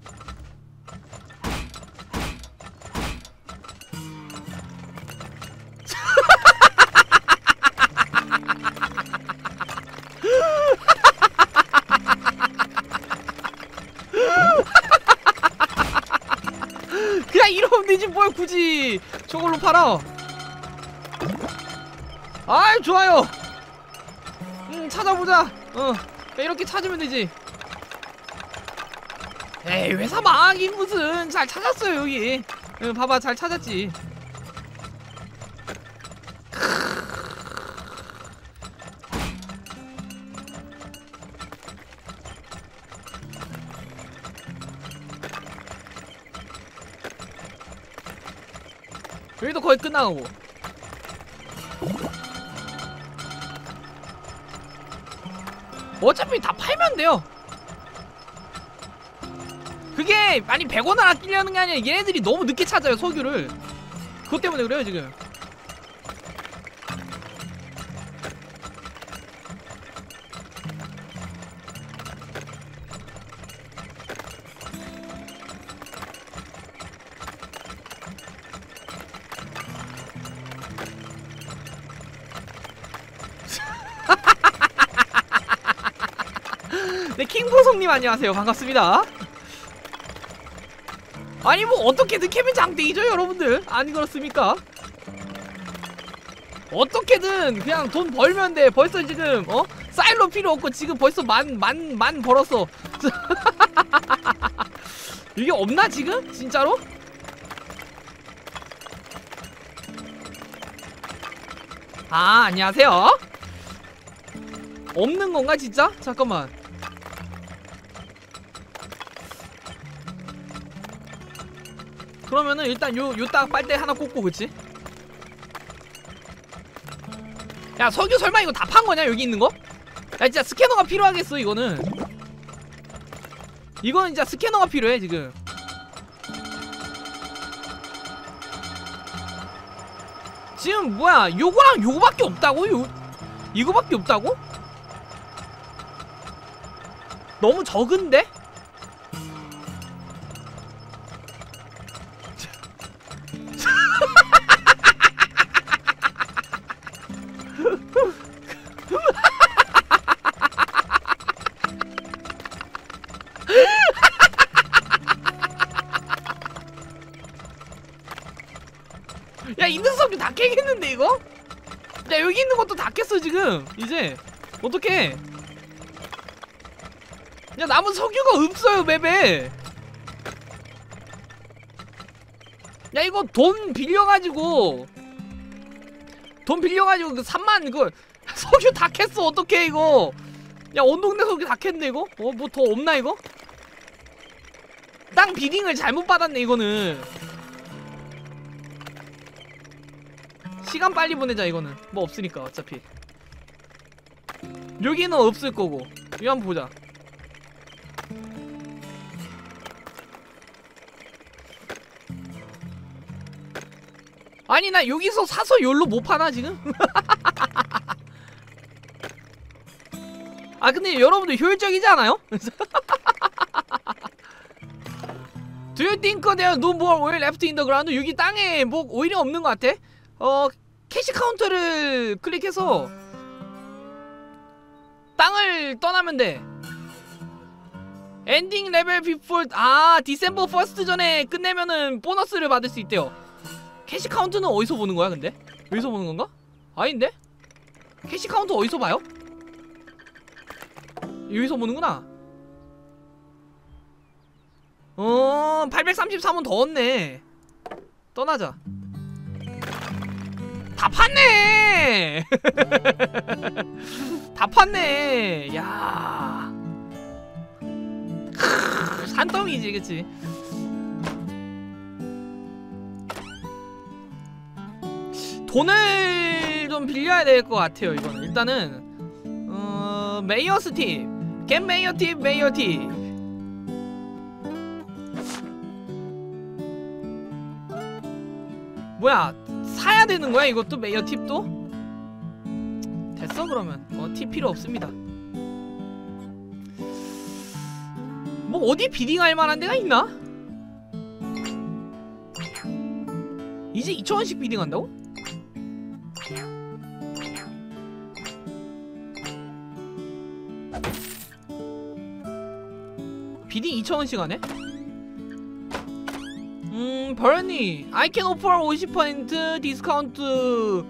Speaker 1: 그냥 이러면 되지 뭘 굳이 저걸로 팔아. 아이 좋아요. 음 찾아보자. 어 이렇게 찾으면 되지. 에이 회사 망하긴 무슨. 잘 찾았어요 여기. 응, 봐봐 잘 찾았지. 여기도 거의 끝나가고. 어차피 다 팔면 돼요. 그게 아니 백 원을 아끼려는 게 아니라 얘네들이 너무 늦게 찾아요 석유를. 그것 때문에 그래요 지금. 네, 킹보성님 안녕하세요. 반갑습니다. 아니 뭐 어떻게든 캐면 장땡이죠 여러분들. 아니 그렇습니까? 어떻게든 그냥 돈 벌면 돼. 벌써 지금 어? 사일로 필요 없고 지금 벌써 만 만 만 벌었어. 이게 없나 지금? 진짜로? 아 안녕하세요. 없는 건가 진짜? 잠깐만. 그러면은 일단 요 요 딱 빨대 하나 꽂고 그치? 야 석유 설마 이거 다 판 거냐 여기 있는 거? 야 진짜 스캐너가 필요하겠어 이거는. 이거는 진짜 스캐너가 필요해 지금. 지금 뭐야 요거랑 요거밖에 없다고? 요 이거밖에 없다고? 너무 적은데? 야 있는 석유 다 깨겠는데 이거? 야 여기 있는 것도 다 깼어 지금. 이제 어떡해. 야 남은 석유가 없어요 맵에. 야 이거 돈 빌려가지고 돈 빌려가지고 그 삼만 그거 석유 다 캤어. 어떡해 이거. 야 온 동네 석유 다 캤네 이거. 어 뭐 더 없나 이거? 땅 비딩을 잘못 받았네 이거는. 시간 빨리 보내자 이거는. 뭐 없으니까 어차피. 여기는 없을 거고. 이거 한번 보자. 아니 나 여기서 사서 열로 못 파나 지금? 아 근데 여러분들 효율적이지 않아요? Do you think there no more oil left in the ground? 여기 땅에 뭐 오일이 없는 것 같아? 어 캐시 카운터를 클릭해서 땅을 떠나면 돼. 엔딩 레벨 before 아 디셈버 퍼스트 전에 끝내면은 보너스를 받을 수 있대요. 캐시 카운트는 어디서 보는 거야 근데? 여기서 보는 건가? 아닌데? 캐시 카운트 어디서 봐요? 여기서 보는구나. 어 팔백삼십삼 원 더 얻네. 떠나자. 다 팠네. 다 팠네. 야 크, 산더미지 그치? 돈을 좀 빌려야 될 것 같아요 이거는. 일단은 어... 메이어스 팁 겟 메이어 팁 메이어 팁. 뭐야 사야 되는 거야 이것도? 메이어 팁도? 됐어 그러면. 어 팁 필요 없습니다. 뭐 어디 비딩할 만한 데가 있나? 이제 이천 원씩 비딩한다고? 비딩 이천 원씩 하네? 음... 버니 I can offer 오십 퍼센트 디스카운트.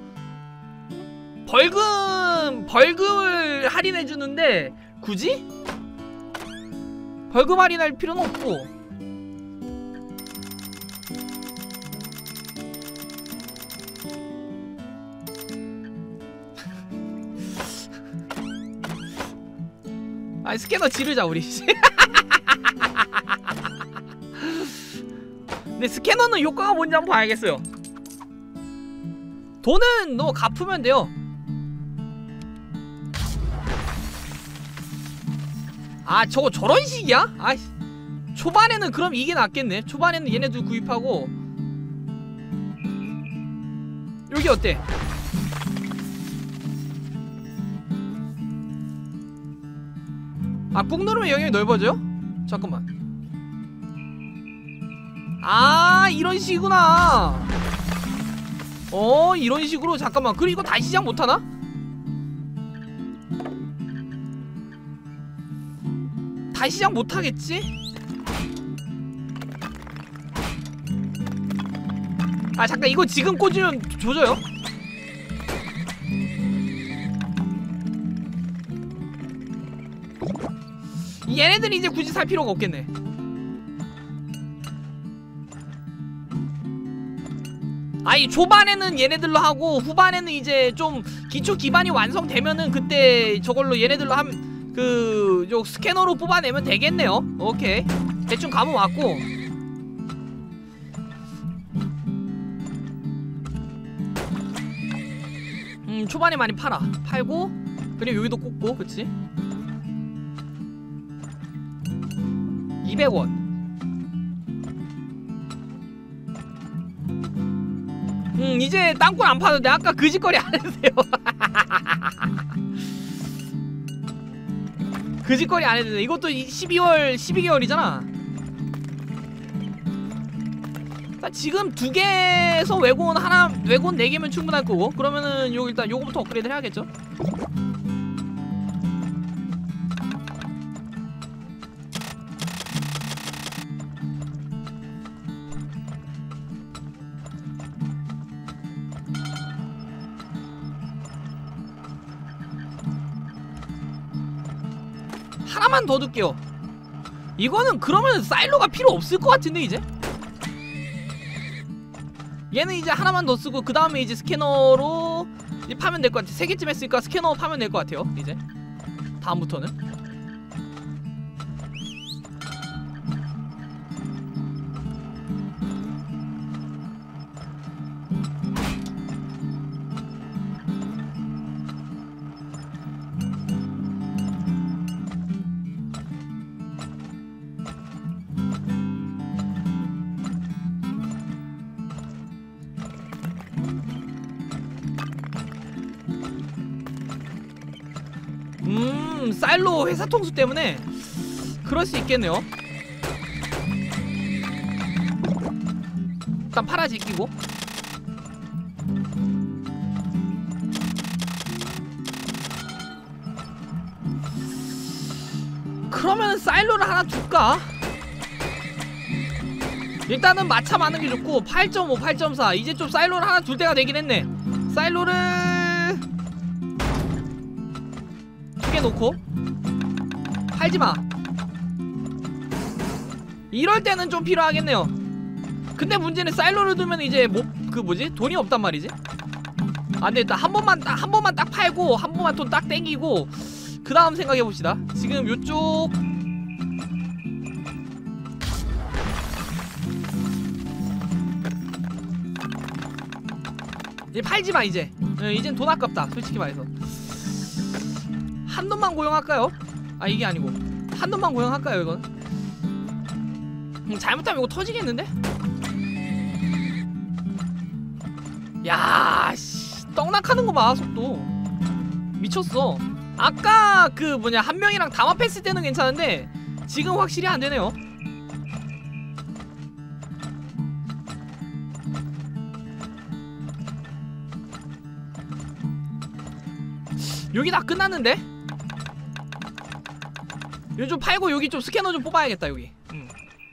Speaker 1: 벌금... 벌금을 할인해주는데 굳이? 벌금 할인할 필요는 없고. 아니 스캐너 지르자 우리. 근데 스캐너는 효과가 뭔지 한번 봐야겠어요. 돈은 너 갚으면 돼요. 아 저거 저런 식이야? 아 초반에는 그럼 이게 낫겠네. 초반에는 얘네들 구입하고. 여기 어때? 아 꾹 누르면 영역이 넓어져요? 잠깐만. 아 이런 식이구나. 어 이런 식으로. 잠깐만 그리고 다시 시작 못하나? 다시 시작 못하겠지? 아 잠깐 이거 지금 꽂으면 조져요? 얘네들이 이제 굳이 살 필요가 없겠네. 아니 초반에는 얘네들로 하고 후반에는 이제 좀 기초 기반이 완성되면은 그때 저걸로 얘네들로 하면 그 요 스캐너로 뽑아내면 되겠네요. 오케이 대충 감은 왔고. 음 초반에 많이 팔아. 팔고 그리고 여기도 꽂고. 그치? 이백 원. 음 이제 땅굴 안 파도 돼. 아까 그 짓거리 안 해도돼요. 그 짓거리 안 해도 돼. 이것도 십이월 십이 개월이잖아. 지금 두 개에서 외곤 하나, 외곤 네 개면 충분할 거고. 그러면은 요 일단 요거부터 업그레이드를 해야겠죠? 하나만 더 둘게요. 이거는 그러면 사일로가 필요 없을 것 같은데 이제? 얘는 이제 하나만 더 쓰고 그 다음에 이제 스캐너로 이제 파면 될 것 같아. 세 개쯤 했으니까 스캐너 파면 될 것 같아요. 이제 다음부터는. 음, 사일로 회사 통수 때문에 그럴 수 있겠네요. 일단 파라지 끼고. 그러면 사일로를 하나 줄까? 일단은 마차 많은 게 좋고 팔 점 오, 팔 점 사. 이제 좀 사일로를 하나 줄 때가 되긴 했네. 사일로를 두 개 놓고 팔지마. 이럴 때는 좀 필요하겠네요. 근데 문제는 사일로를 두면 이제 뭐 그 뭐지? 돈이 없단 말이지. 안되겠다. 한 번만 딱 한 번만 딱 팔고 한 번만 돈 딱 땡기고 그 다음 생각해봅시다. 지금 요쪽 이제 팔지마. 이제 네, 이젠 돈 아깝다 솔직히 말해서. 한놈만 고용할까요? 아 이게 아니고 한놈만 고용할까요 이건? 음, 잘못하면 이거 터지겠는데? 야 씨, 떡락하는 거 봐. 속도 미쳤어. 아까 그 뭐냐 한 명이랑 담합했을 때는 괜찮은데 지금 확실히 안 되네요. 여기 다 끝났는데? 여기 좀 팔고 여기 좀 스캐너 좀 뽑아야겠다 여기. 음.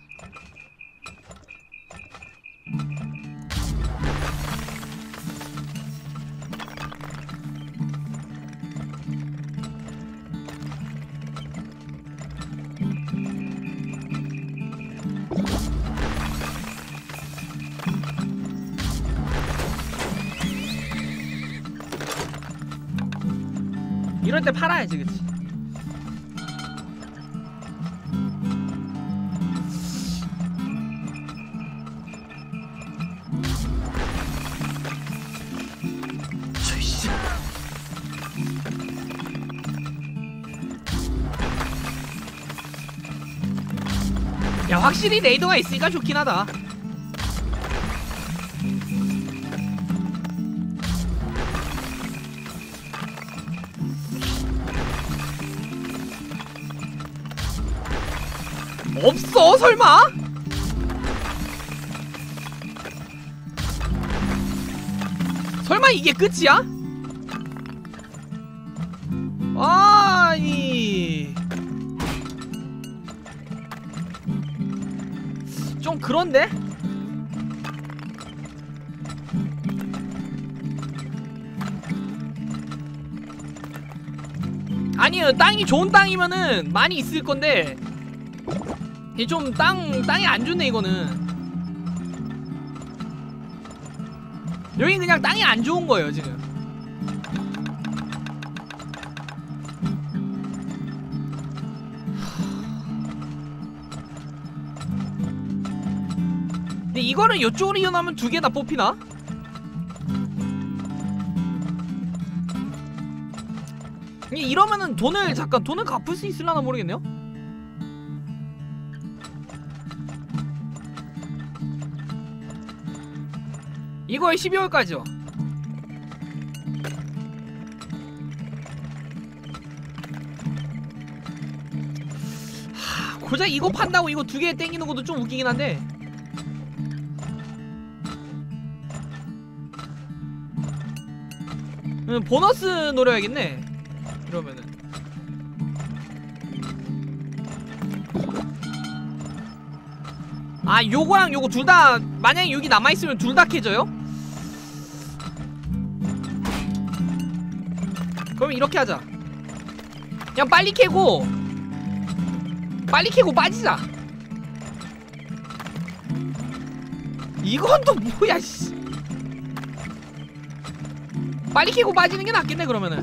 Speaker 1: 이럴 때 팔아야지 그치? 야 확실히 레이더가 있으니까 좋긴 하다. 없어 설마? 설마 이게 끝이야? 아니 좀 그런데? 아니요 땅이 좋은 땅이면은 많이 있을 건데 이게 좀 땅, 땅이 안 좋네 이거는. 여긴 그냥 땅이 안 좋은 거예요 지금. 근데 이거는 이쪽으로 이어나면 두 개 다 뽑히나? 이러면은 돈을 잠깐 돈을 갚을 수 있을라나 모르겠네요. 이거에 십이월까지요. 하, 고작 이거 판다고 이거 두 개 땡기는 것도 좀 웃기긴 한데. 음, 보너스 노려야겠네. 이러면은. 아 요거랑 요거 둘 다 만약에 여기 남아있으면 둘 다 캐져요? 그럼 이렇게 하자. 그냥 빨리 캐고 빨리 캐고 빠지자. 이건 또 뭐야 씨. 빨리 캐고 빠지는 게 낫겠네 그러면은.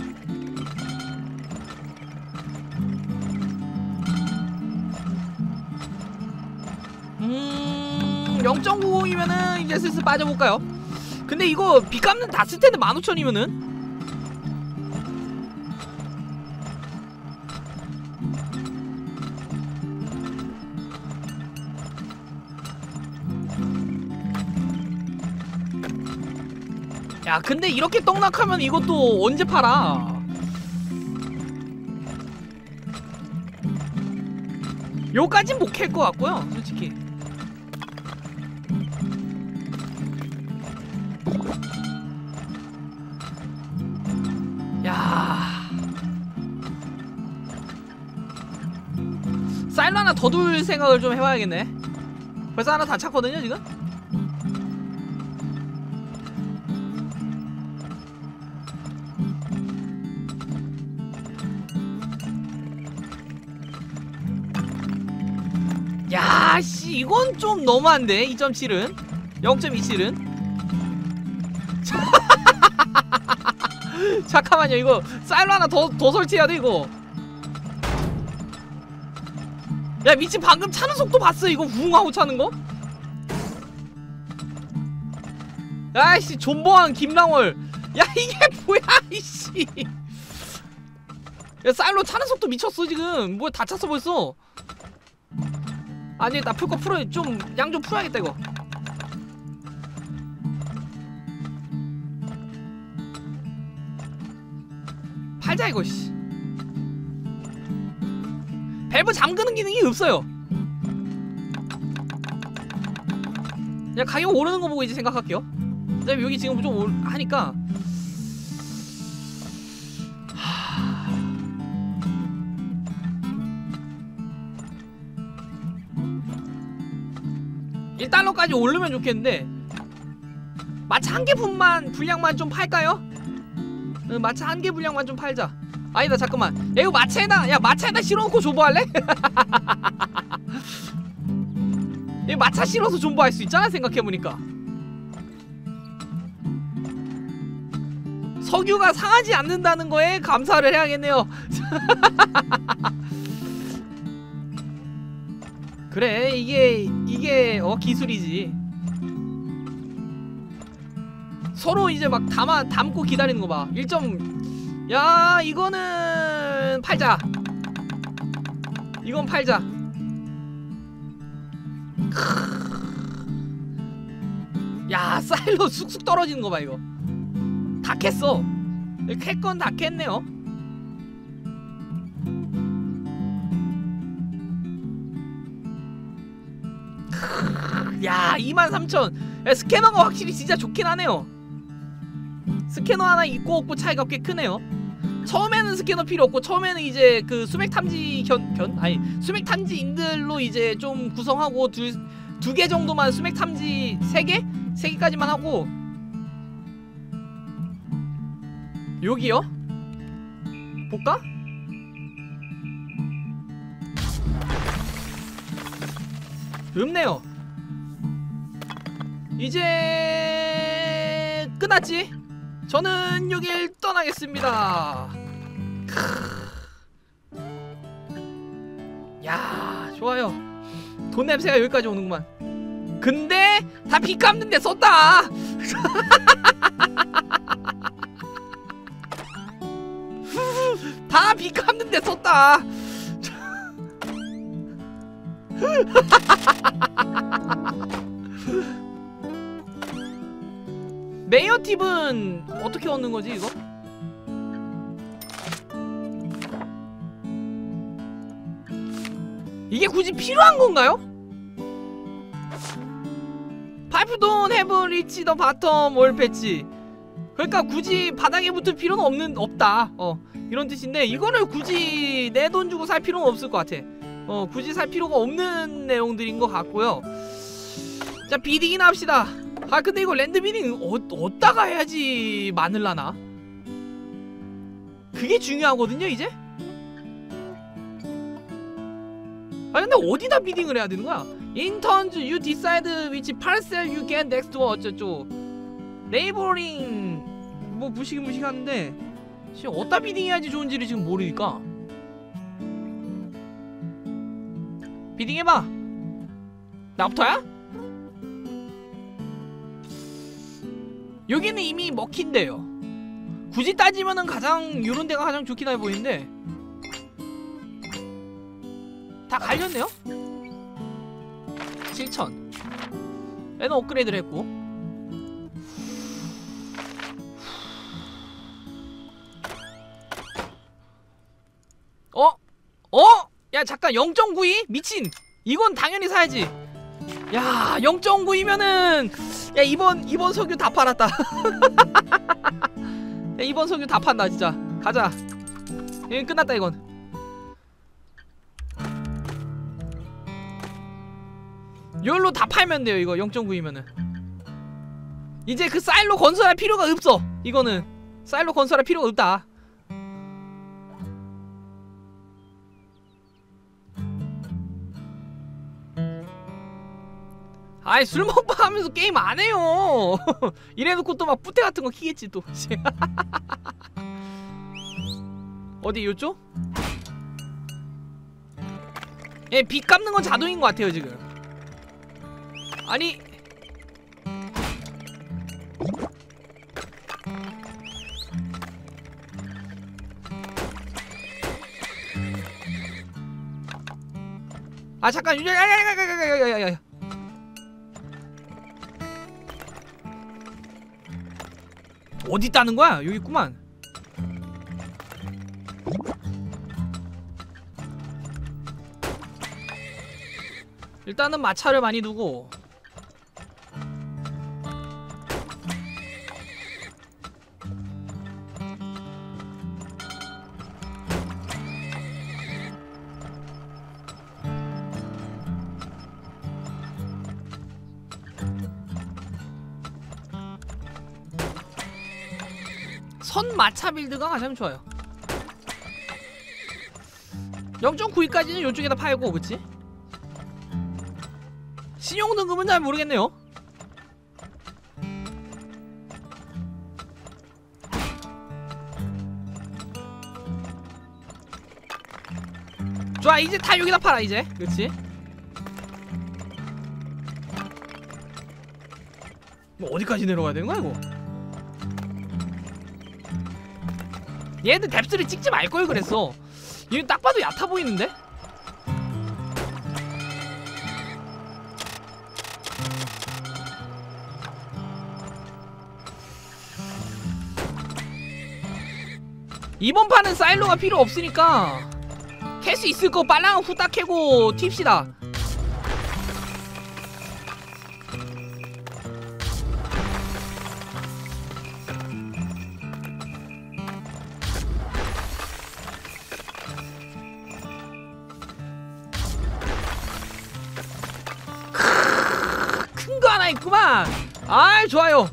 Speaker 1: 음... 영 점 구공이면은 이제 슬슬 빠져볼까요? 근데 이거 빚 갚는 다 쓸 텐데 만 오천이면은 야 근데 이렇게 떡락하면 이것도 언제 팔아? 요까진 못 캘 것 같고요 솔직히. 야 사일로 하나 더 둘 생각을 좀 해봐야겠네. 벌써 하나 다 찼거든요 지금? 야씨 이건 좀 너무한데. 이 점 칠은 영 점 이칠은 잠깐만요 이거 사일로 하나 더, 더 설치해야 돼 이거. 야 미친 방금 차는 속도 봤어 이거 우웅 하고 차는 거? 야이씨 존버한 김랑월. 야 이게 뭐야 이씨. 야 사일로 차는 속도 미쳤어 지금. 뭐야 다 찼어 벌써. 아니 나 풀 거 풀어. 좀 양 좀 풀어야겠다 이거. 팔자 이거 씨. 밸브 잠그는 기능이 없어요. 그냥 가격 오르는 거 보고 이제 생각할게요. 그다음에 여기 지금 좀 올, 하니까 하... 일 달러까지 오르면 좋겠는데 마차 한 개 분만 분량만 좀 팔까요? 응, 마차 한 개 분량만 좀 팔자. 아니다 잠깐만. 야 이거 마차에다 야 마차에다 실어놓고 존버할래? 이거 마차 실어서 존버할 수 있잖아 생각해보니까. 석유가 상하지 않는다는 거에 감사를 해야겠네요. 그래 이게 이게 어 기술이지. 서로 이제 막 담아 담고 기다리는 거 봐. 일 점 야 이거는 팔자. 이건 팔자. 야 사일로 쑥쑥 떨어지는 거 봐 이거. 다 캤어. 캘 건 다 캤네요. 야 이만 삼천. 야, 스캐너가 확실히 진짜 좋긴 하네요. 스캐너 하나 있고 없고 차이가 꽤 크네요. 처음에는 스캐너 필요 없고 처음에는 이제 그 수맥 탐지 견, 견? 아니 수맥 탐지인들로 이제 좀 구성하고 두 두 개 정도만 수맥 탐지 세 개? 세 개까지만 하고 여기요? 볼까? 없네요. 이제 끝났지? 저는 여길 떠나겠습니다. 야 좋아요. 돈 냄새가 여기까지 오는구만. 근데 다 빚 갚는 데 썼다. 다 빚 갚는 데 썼다. 메이어 팁은 어떻게 얻는 거지 이거? 이게 굳이 필요한 건가요? 파이프 돈 해브 리치 더 바텀 올 패치. 그러니까 굳이 바닥에 붙을 필요는 없는 없다. 어 이런 뜻인데 이거를 굳이 내 돈 주고 살 필요는 없을 것 같아. 어 굳이 살 필요가 없는 내용들인 것 같고요. 자 비딩이나 합시다. 아 근데 이거 랜드 비딩 어, 어디다가 해야지 많을라나? 그게 중요하거든요 이제? 아 근데 어디다 비딩을 해야 되는 거야? In turns you decide which parcel you get next to 어쩌죠. 네이버링 뭐 무시긴 무시하는데 지금 어디다 비딩해야지 좋은지를 지금 모르니까. 비딩해봐. 나부터야? 여기는 이미 먹힌대요. 굳이 따지면은 가장 요런 데가 가장 좋긴 해 보이는데 다 갈렸네요? 칠천. 얘는 업그레이드를 했고. 어? 어? 야 잠깐 영 점 구이? 미친! 이건 당연히 사야지. 야 영 점 구이면은 야 이번 이번 석유 다 팔았다. 야 이번 석유 다 판다 진짜. 가자. 이건 끝났다 이건. 이걸로 다 팔면 돼요 이거 영 점 구이면은. 이제 그 사일로 건설할 필요가 없어. 이거는 사일로 건설할 필요가 없다. 아이 술 먹방 하면서 게임 안 해요. 이래놓고 또 막 뿌테 같은 거 키겠지 또. 어디 요쪽? 예, 빚 갚는 건 자동인 것 같아요 지금. 아니 아 잠깐 야야야야야야야야 어디 있다는 거야? 여기 있구만. 일단은 마차를 많이 두고 선 마차 빌드가 가장 좋아요. 영 점 구이까지는 요쪽에다 팔고 그치? 신용 등급은 잘 모르겠네요. 좋아 이제 다 여기다 팔아 이제. 그치? 뭐 어디까지 내려가야 되는 거야 이거? 얘들 뎁스를 찍지 말걸 그랬어. 얘는 딱 봐도 얕아 보이는데? 이번 판은 사일로가 필요 없으니까 캘 수 있을 거 빨랑 후딱 캐고 튑시다. 큰 거 하나 있구만. 아이 좋아요.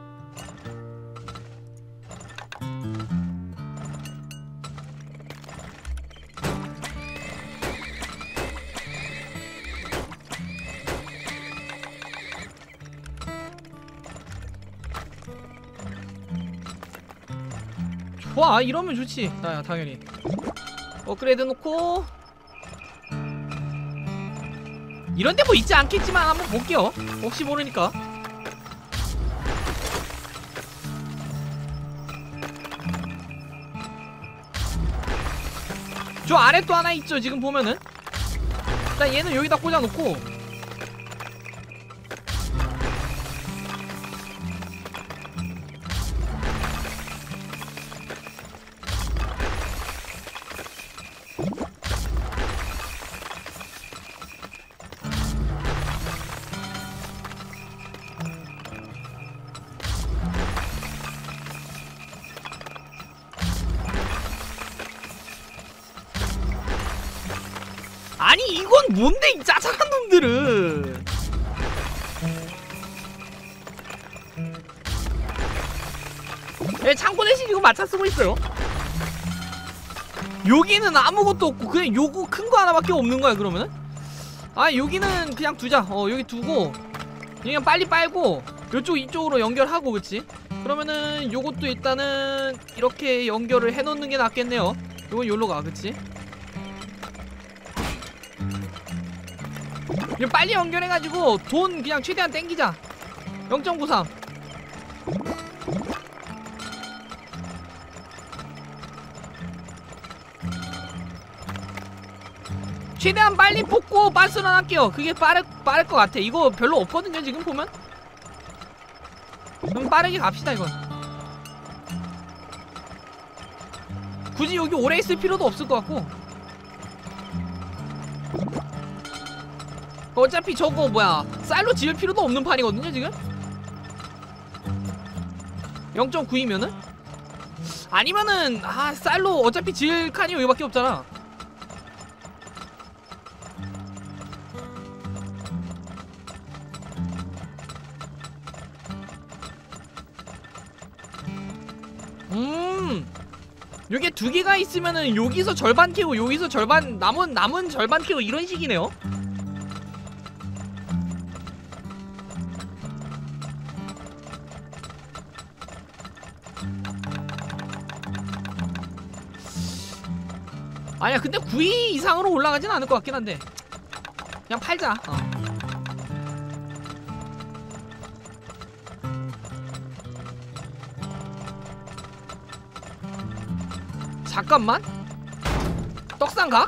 Speaker 1: 좋아 이러면 좋지. 아, 당연히 업그레이드 놓고 이런데 뭐 있지 않겠지만 한번 볼게요. 혹시 모르니까. 저 아래 또 하나 있죠 지금 보면은. 일단 얘는 여기다 꽂아놓고 아니 이건 뭔데 이 짜잘한 놈들은. 예, 창고 대신 이거 마차 쓰고 있어요. 여기는 아무것도 없고 그냥 요거 큰 거 하나밖에 없는 거야 그러면은? 아 여기는 그냥 두자. 어 여기 두고 그냥 빨리 빨고 요쪽 이쪽으로 연결하고 그치? 그러면은 요것도 일단은 이렇게 연결을 해놓는 게 낫겠네요. 요건 요로 가, 그치? 이거 빨리 연결해가지고 돈 그냥 최대한 땡기자. 영 점 구삼. 최대한 빨리 뽑고 빤스런 할게요. 그게 빠를, 빠를 것 같아. 이거 별로 없거든요 지금 보면. 그럼 빠르게 갑시다 이건. 굳이 여기 오래 있을 필요도 없을 것 같고. 어차피 저거 뭐야 쌀로 지을 필요도 없는 판이거든요 지금. 영 점 구이면은 아니면은 아 쌀로 어차피 지을 칸이 여기밖에 없잖아. 음 요게 두 개가 있으면은 여기서 절반 캐고 여기서 절반 남은 남은 절반 캐고 이런 식이네요. 아니야 근데 구이 이상으로 올라가진 않을 것 같긴 한데 그냥 팔자. 어. 잠깐만. 떡상각?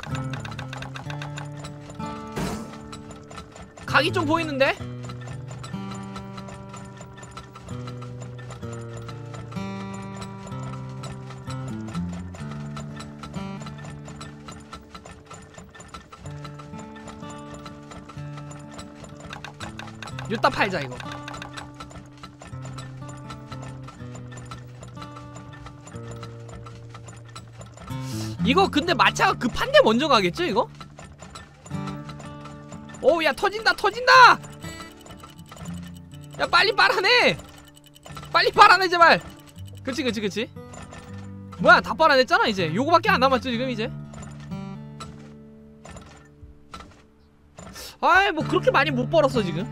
Speaker 1: 각이 좀 보이는데? 요따 팔자 이거. 이거 근데 마차가 급한데 먼저 가겠죠 이거? 오우 야 터진다 터진다! 야 빨리 빨아내! 빨리 빨아내 제발! 그치 그치 그치. 뭐야 다 빨아냈잖아 이제. 요거밖에 안 남았죠 지금 이제. 아이 뭐 그렇게 많이 못 벌었어 지금.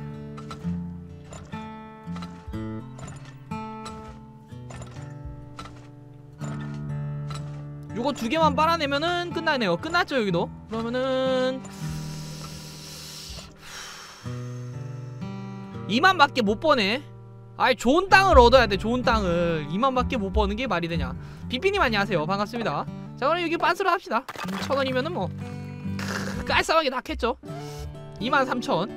Speaker 1: 요거 두 개만 빨아내면은 끝나네요. 끝났죠 여기도. 그러면은 이만밖에 못 버네. 아이 좋은 땅을 얻어야 돼. 좋은 땅을 이만밖에 못 버는 게 말이 되냐. 비피님 안녕하세요. 반갑습니다. 자 그럼 여기 빤스로 합시다. 음, 천 원이면은 뭐 크으, 깔쌈하게 낫겠죠. 이만 삼천.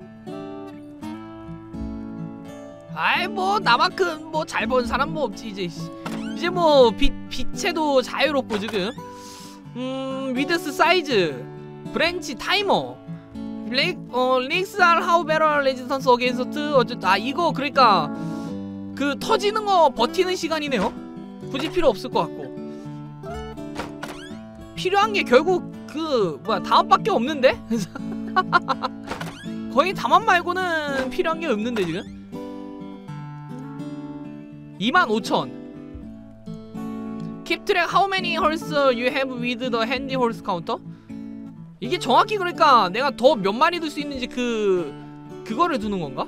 Speaker 1: 아이 뭐 나만큼 뭐 잘 번 사람 뭐 없지 이제. 이제 뭐 빛, 빛에도 자유롭고 지금. 음 위드스 사이즈 브랜치 타이머 릭, 어 릭스 알 하우 베럴 레지스턴스 어게인스트 어쨌든 아 이거 그러니까 그 터지는 거 버티는 시간이네요. 굳이 필요 없을 것 같고. 필요한 게 결국 그 뭐야 다음밖에 없는데? 거의 다만 말고는 필요한 게 없는데 지금. 이만 오천. Keep track how many horse you have with the handy horse counter? 이게 정확히 그러니까 내가 더 몇 마리 둘 수 있는지 그 그거를 두는 건가?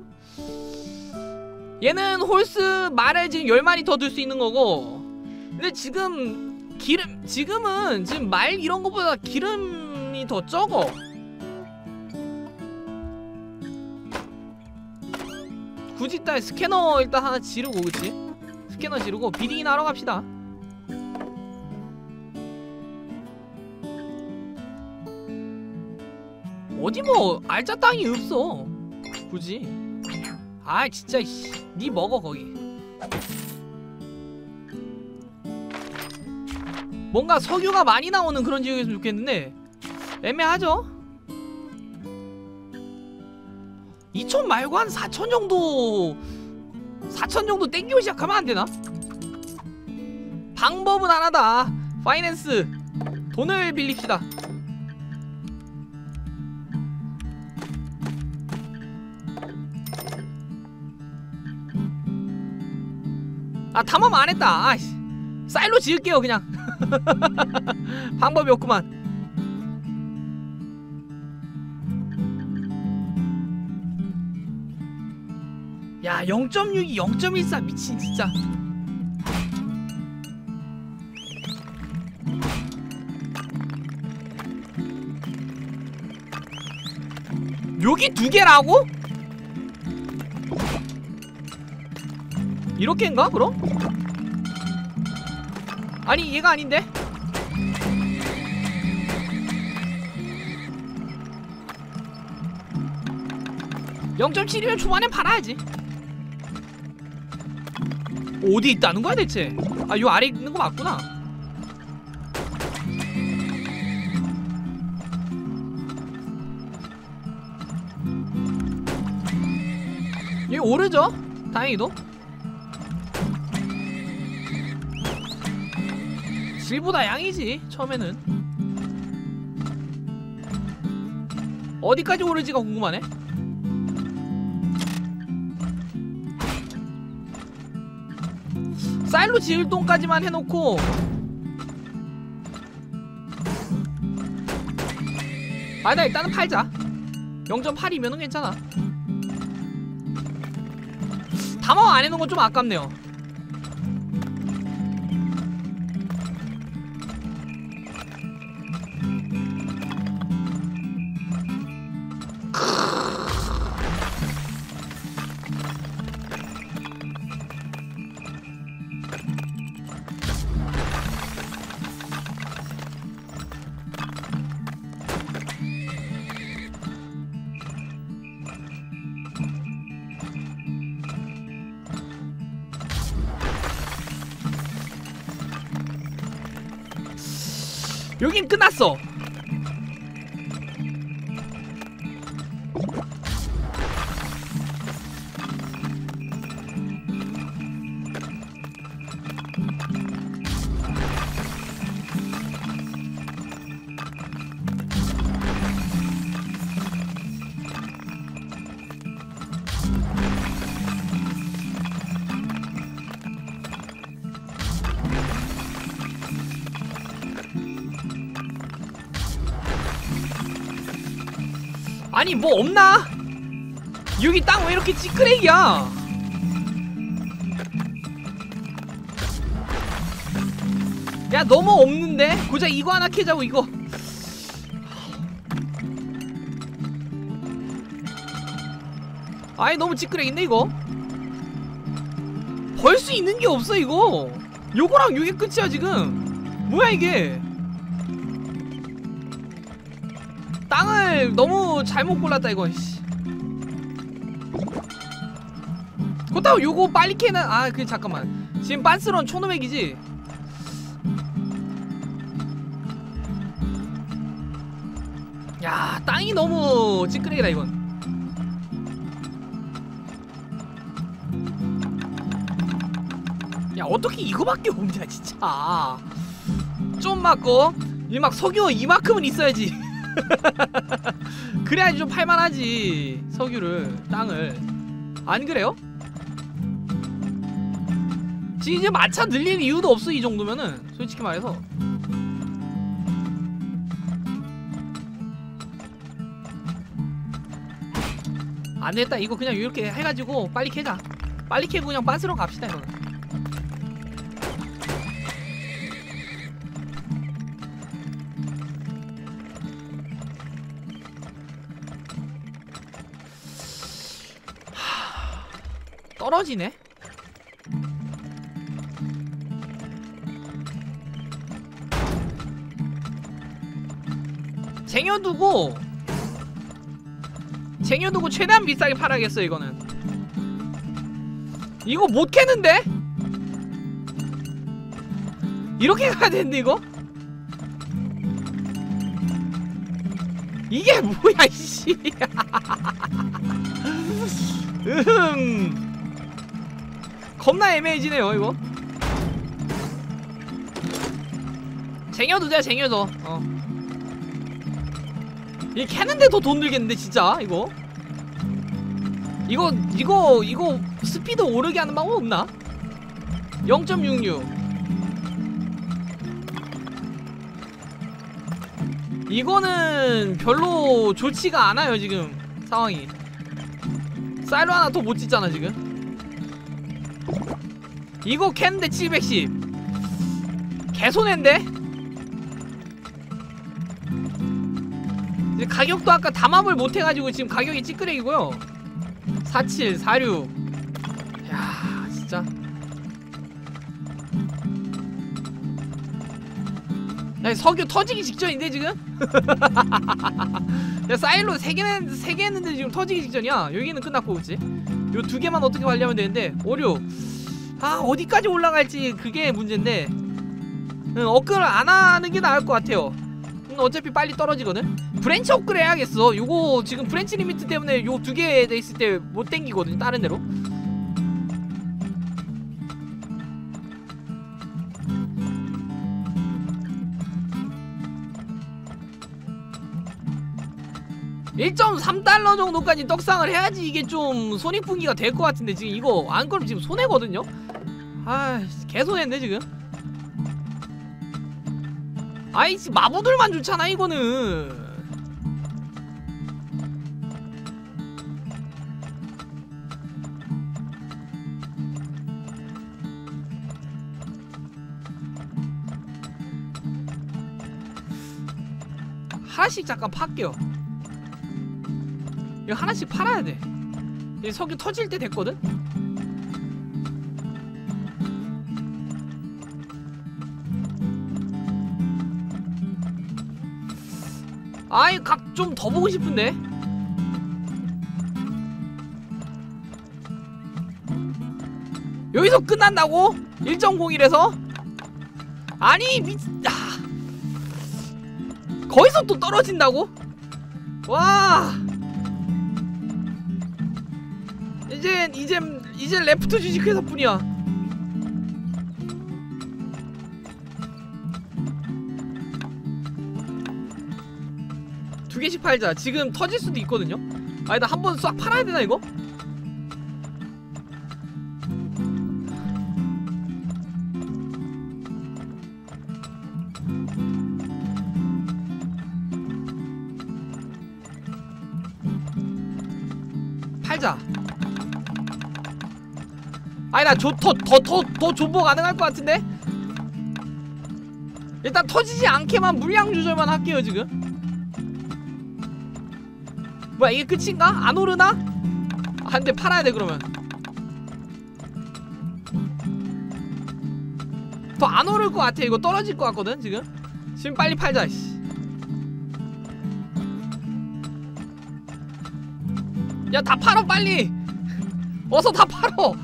Speaker 1: 얘는 홀스 말에 지금 열 마리 더 둘 수 있는 거고. 근데 지금 기름 지금은 지금 말 이런 거보다 기름이 더 적어. 굳이 일단 스캐너 일단 하나 지르고 그치? 스캐너 지르고 비딩이나 하러 갑시다. 어디 뭐 알짜 땅이 없어 굳이. 아 진짜 씨, 니 먹어 거기. 뭔가 석유가 많이 나오는 그런 지역이었으면 좋겠는데 애매하죠? 이천 말고 한 사천 정도 사천 정도 땡기고 시작하면 안되나? 방법은 하나다. 파이낸스 돈을 빌립시다. 아 탐험 안했다. 아이씨 쌀로 지을게요 그냥. 방법이 없구만. 야 영 점 육이 영 점 일사 미친 진짜. 여기 두 개라고? 이렇게인가 그럼? 아니 얘가 아닌데? 영 점 칠이면 초반에 팔아야지. 어디 있다는 거야 대체? 아 요 아래 있는 거 맞구나. 얘 오르죠? 다행히도. 질보다 양이지 처음에는. 어디까지 오르지가 궁금하네. 쌀로 지을 돈까지만 해놓고 아니다 일단은 팔자. 영 점 팔이면은 괜찮아. 담아 안 해놓은 건 좀 아깝네요. 여긴 끝났어. 아니 뭐 없나? 여기 땅 왜 이렇게 찌끄레기야? 야 너무 없는데? 고작 이거 하나 캐자고 이거. 아니 너무 찌끄레기인데 이거? 벌 수 있는 게 없어 이거. 요거랑 요게 끝이야 지금. 뭐야 이게? 땅을 너무 잘못 골랐다 이거. 그렇다고 요거 빨리 캐는. 아 그 잠깐만 지금 빤스런 초노맥이지. 야 땅이 너무 찌끄레기다 이건. 야 어떻게 이거밖에 없냐 진짜. 좀 맞고 이 막 석유 이만큼은 있어야지. 그래야지 좀 팔만하지 석유를. 땅을 안 그래요? 지금 이제 마차 늘릴 이유도 없어 이 정도면은 솔직히 말해서. 안되겠다 이거 그냥 이렇게 해가지고 빨리 캐자. 빨리 캐고 그냥 빤스러 갑시다 이거는. 떨어지네? 쟁여두고 쟁여두고 최대한 비싸게 팔아야겠어 이거는. 이거 못 캐는데? 이렇게 가야 되는데 이거? 이게 뭐야 이씨. 음 겁나 애매해지네요 이거. 쟁여두자 쟁여둬. 어 이 캐는데 더 돈 들겠는데 진짜 이거. 이거 이거 이거 스피드 오르게 하는 방법 없나? 영 점 육육 이거는 별로 좋지가 않아요 지금 상황이. 쌀로 하나 더 못 짓잖아 지금. 이거 캔데 칠백십. 개손해인데? 이제 가격도 아까 담합을 못해가지고 지금 가격이 찌끄레기고요. 사칠, 사육. 야 진짜. 야 석유 터지기 직전인데 지금? 야 사일로 세 개 세 개 했는데 지금 터지기 직전이야. 여기는 끝났고 그치? 요 두 개만 어떻게 관리하면 되는데. 오류. 아 어디까지 올라갈지 그게 문제인데. 응, 업그레이드 안 하는 게 나을 것 같아요. 응, 어차피 빨리 떨어지거든. 브랜치 업그레이드 해야겠어. 요거 지금 브랜치 리미트 때문에 요 두 개 돼 있을 때 못 땡기거든 다른 데로. 일 점 삼 달러 정도까지 떡상을 해야지 이게 좀 손익분기가 될 것 같은데 지금 이거 안 그러면 지금 손해거든요? 아 개손해인데 지금? 아이 마부들만 좋잖아 이거는. 하나씩 잠깐 팔게요. 이거 하나씩 팔아야 돼. 이 석유 터질 때 됐거든? 아이 각 좀 더 보고 싶은데? 여기서 끝난다고? 일 점 공일에서? 아니 미.. 아. 거기서 또 떨어진다고? 와 이젠 이젠 이젠 레프트 주식회사 뿐이야. 두 개씩 팔자. 지금 터질 수도 있거든요. 아니 나 한 번 싹 팔아야 되나 이거? 팔자. 아니 나 더 더 더 더 존버 가능할 것 같은데? 일단 터지지 않게만 물량 조절만 할게요 지금. 뭐야 이게 끝인가? 안 오르나? 아 근데 팔아야 돼 그러면. 더 안 오를 것 같아. 이거 떨어질 것 같거든 지금. 지금 빨리 팔자 씨. 야 다 팔어 빨리. 어서 다 팔어.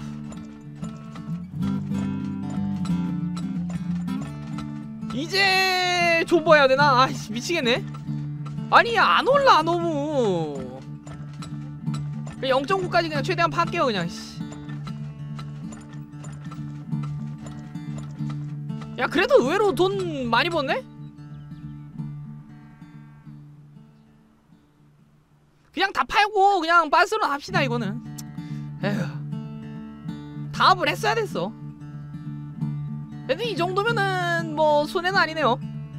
Speaker 1: 이제 존버해야 되나? 아이씨 미치겠네. 아니 안 올라 너무. 영 점 구까지 그냥 최대한 팔게요 그냥 씨. 야 그래도 의외로 돈 많이 벌네? 그냥 다 팔고 그냥 빤스로 합시다 이거는. 에휴 다합을 했어야 됐어. 근데 이 정도면은 뭐 손해는 아니네요.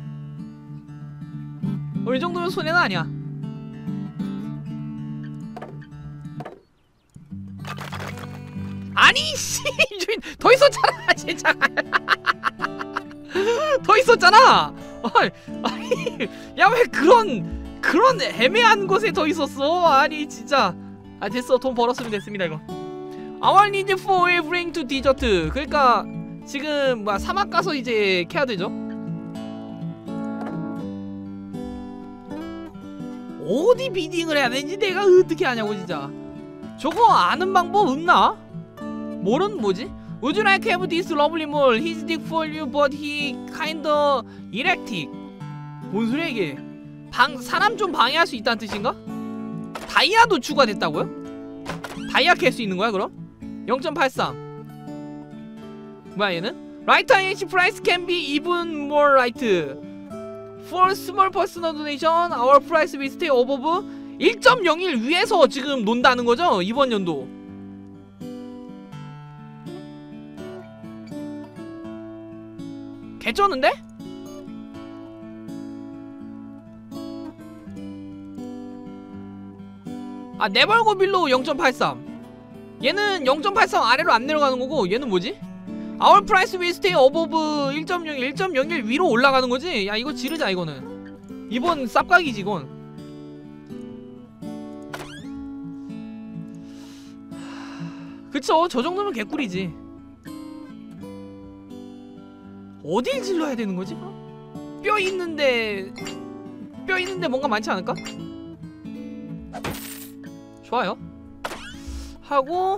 Speaker 1: 어, 이 정도면 손해는 아니야. 아니 씨 더 있었잖아 진짜. 더 있었잖아. 아니 야 왜 그런 그런 애매한 곳에 더 있었어. 아니 진짜. 아 됐어 돈 벌었으면 됐습니다 이거. Our need for a bring to dessert. 그러니까 지금 뭐야 사막 가서 이제 캐야 되죠. 어디 비딩을 해야 되는지 내가 어떻게 아냐고 진짜. 저거 아는 방법 없나? 뭐는 뭐지? Would you like to have this lovely mole? He's big for you but he kinda electric. 뭔 소리야 이게? 방 사람 좀 방해할 수 있다는 뜻인가? 다이아도 추가됐다고요? 다이아 캘 수 있는 거야 그럼? 영 점 팔삼. 뭐야 얘는? Right H price can be even more right. For small personal donation, our price will stay above 일 점 영일 위에서 지금 논다는 거죠? 이번 연도. 개쩌는데? 아 네벌고 빌로 영 점 팔삼. 얘는 영 점 팔삼 아래로 안 내려가는 거고 얘는 뭐지? Our price will stay above 일 점 영일, 일 점 영일 위로 올라가는 거지? 야 이거 지르자 이거는. 이번 쌉각이지 이건. 그쵸, 저 정도면 개꿀이지. 어딜 질러야 되는 거지? 뼈 있는데 뼈 있는데 뭔가 많지 않을까? 좋아요. 하고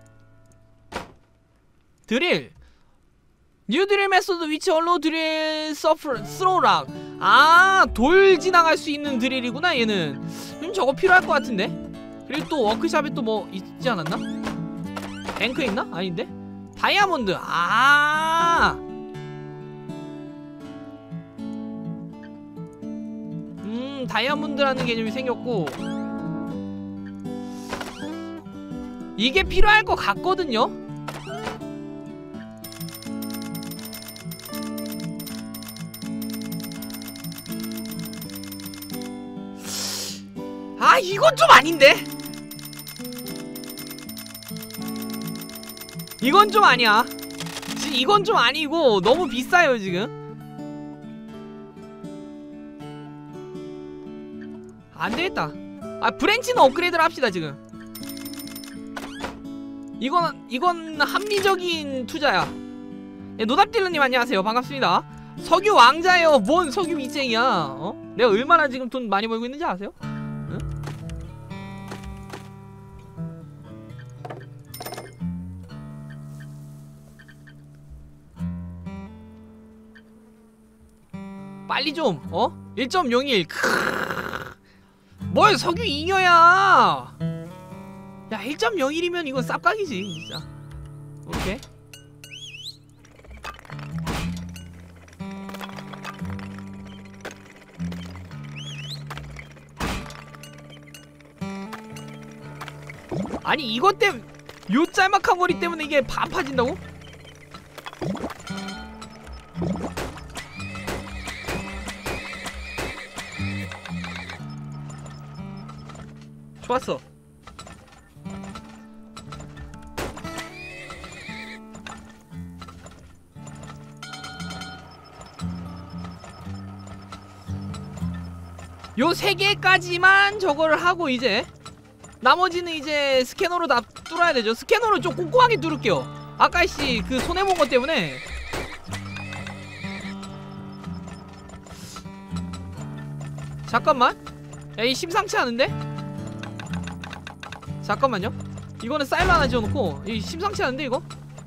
Speaker 1: 드릴 뉴 드릴 메소드 위치 얼로 드릴 서프 스로락. 아, 돌 지나갈 수 있는 드릴이구나 얘는. 음, 저거 필요할 것 같은데. 그리고 또 워크샵에 또 뭐 있지 않았나? 뱅크 있나? 아닌데? 다이아몬드. 아, 음, 다이아몬드라는 개념이 생겼고 이게 필요할 것 같거든요? 아, 이건 좀 아닌데? 이건 좀 아니야. 지금 이건 좀 아니고 너무 비싸요 지금. 안되겠다. 아, 브랜치는 업그레이드를 합시다 지금. 이건 이건 합리적인 투자야. 예, 노답딜러님 안녕하세요. 반갑습니다. 석유 왕자예요. 뭔 석유 미쟁이야. 어? 내가 얼마나 지금 돈 많이 벌고 있는지 아세요? 응? 빨리 좀 어? 일 점 영일. 크으. 뭘 석유 잉여야. 야, 일 점 영일이면 이건 쌉각이지 진짜. 오케이. 아니 이것 때문에, 요 짤막한 거리 때문에 이게 반파진다고? 좋았어. 요 세 개까지만 저거를 하고 이제 나머지는 이제 스캐너로 다 뚫어야 되죠. 스캐너로 좀 꼼꼼하게 뚫을게요. 아까씨 그 손해본 것 때문에. 잠깐만. 야, 이 심상치 않은데? 잠깐만요. 이거는 사일로 하나 지어놓고. 이 심상치 않은데 이거?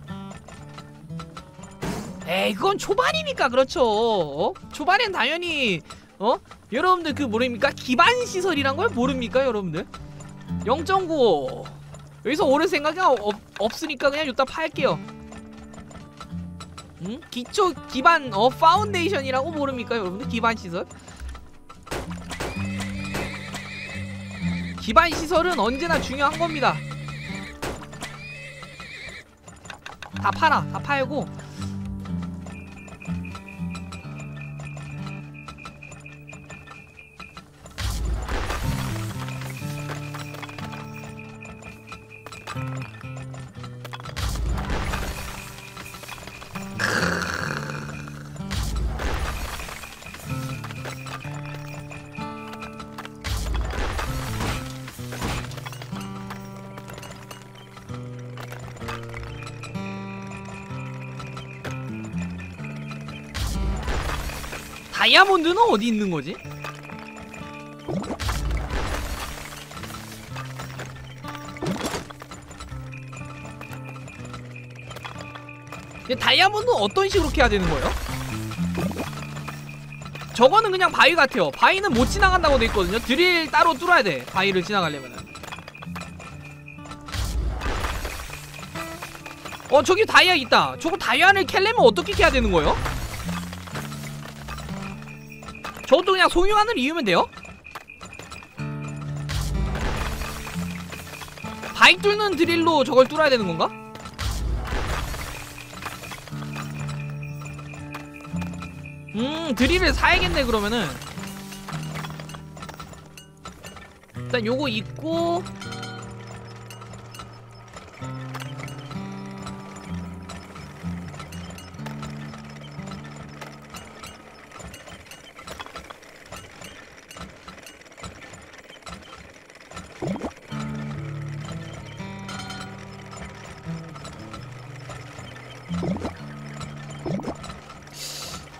Speaker 1: 에이, 그건 초반이니까 그렇죠. 어? 초반엔 당연히 어? 여러분들 그 모릅니까? 기반시설이란 걸 모릅니까 여러분들? 영 점 구 여기서 오를 생각이 없, 없으니까 그냥 이따 팔게요. 응? 기초 기반 어 파운데이션이라고 모릅니까 여러분들? 기반시설? 기반시설은 언제나 중요한 겁니다. 다 팔아. 다 팔고 다이아몬드는 어디 있는 거지? 다이아몬드는 어떤 식으로 캐야 되는 거예요? 저거는 그냥 바위 같아요. 바위는 못 지나간다고 돼 있거든요. 드릴 따로 뚫어야 돼. 바위를 지나가려면은. 어, 저기 다이아 있다. 저거 다이아를 캐려면 어떻게 캐야 되는 거예요? 저것도 그냥 송유관을 이으면 돼요? 바위 뚫는 드릴로 저걸 뚫어야 되는 건가? 음, 드릴을 사야겠네 그러면은. 일단 요거 있고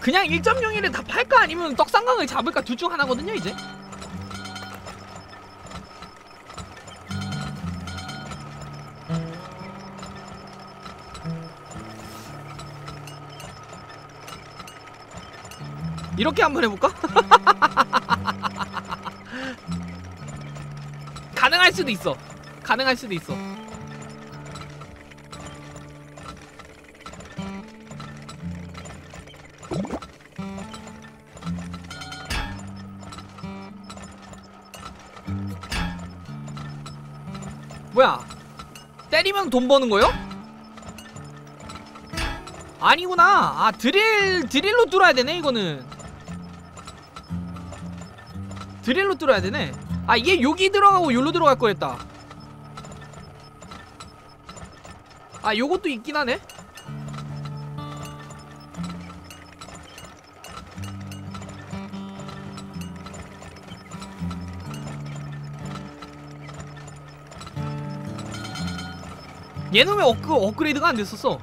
Speaker 1: 그냥 일 점 영일에 다 팔까 아니면 떡상강을 잡을까 둘 중 하나거든요 이제. 이렇게 한번 해볼까? 가능할 수도 있어. 가능할 수도 있어. 뭐야? 때리면 돈 버는 거요? 아니구나. 아 드릴 드릴로 뚫어야 되네 이거는. 드릴로 뚫어야 되네. 아 얘 여기 들어가고 요로 들어갈 거였다. 아 요것도 있긴 하네. 얘는 왜 업그, 업그레이드가 안 됐었어?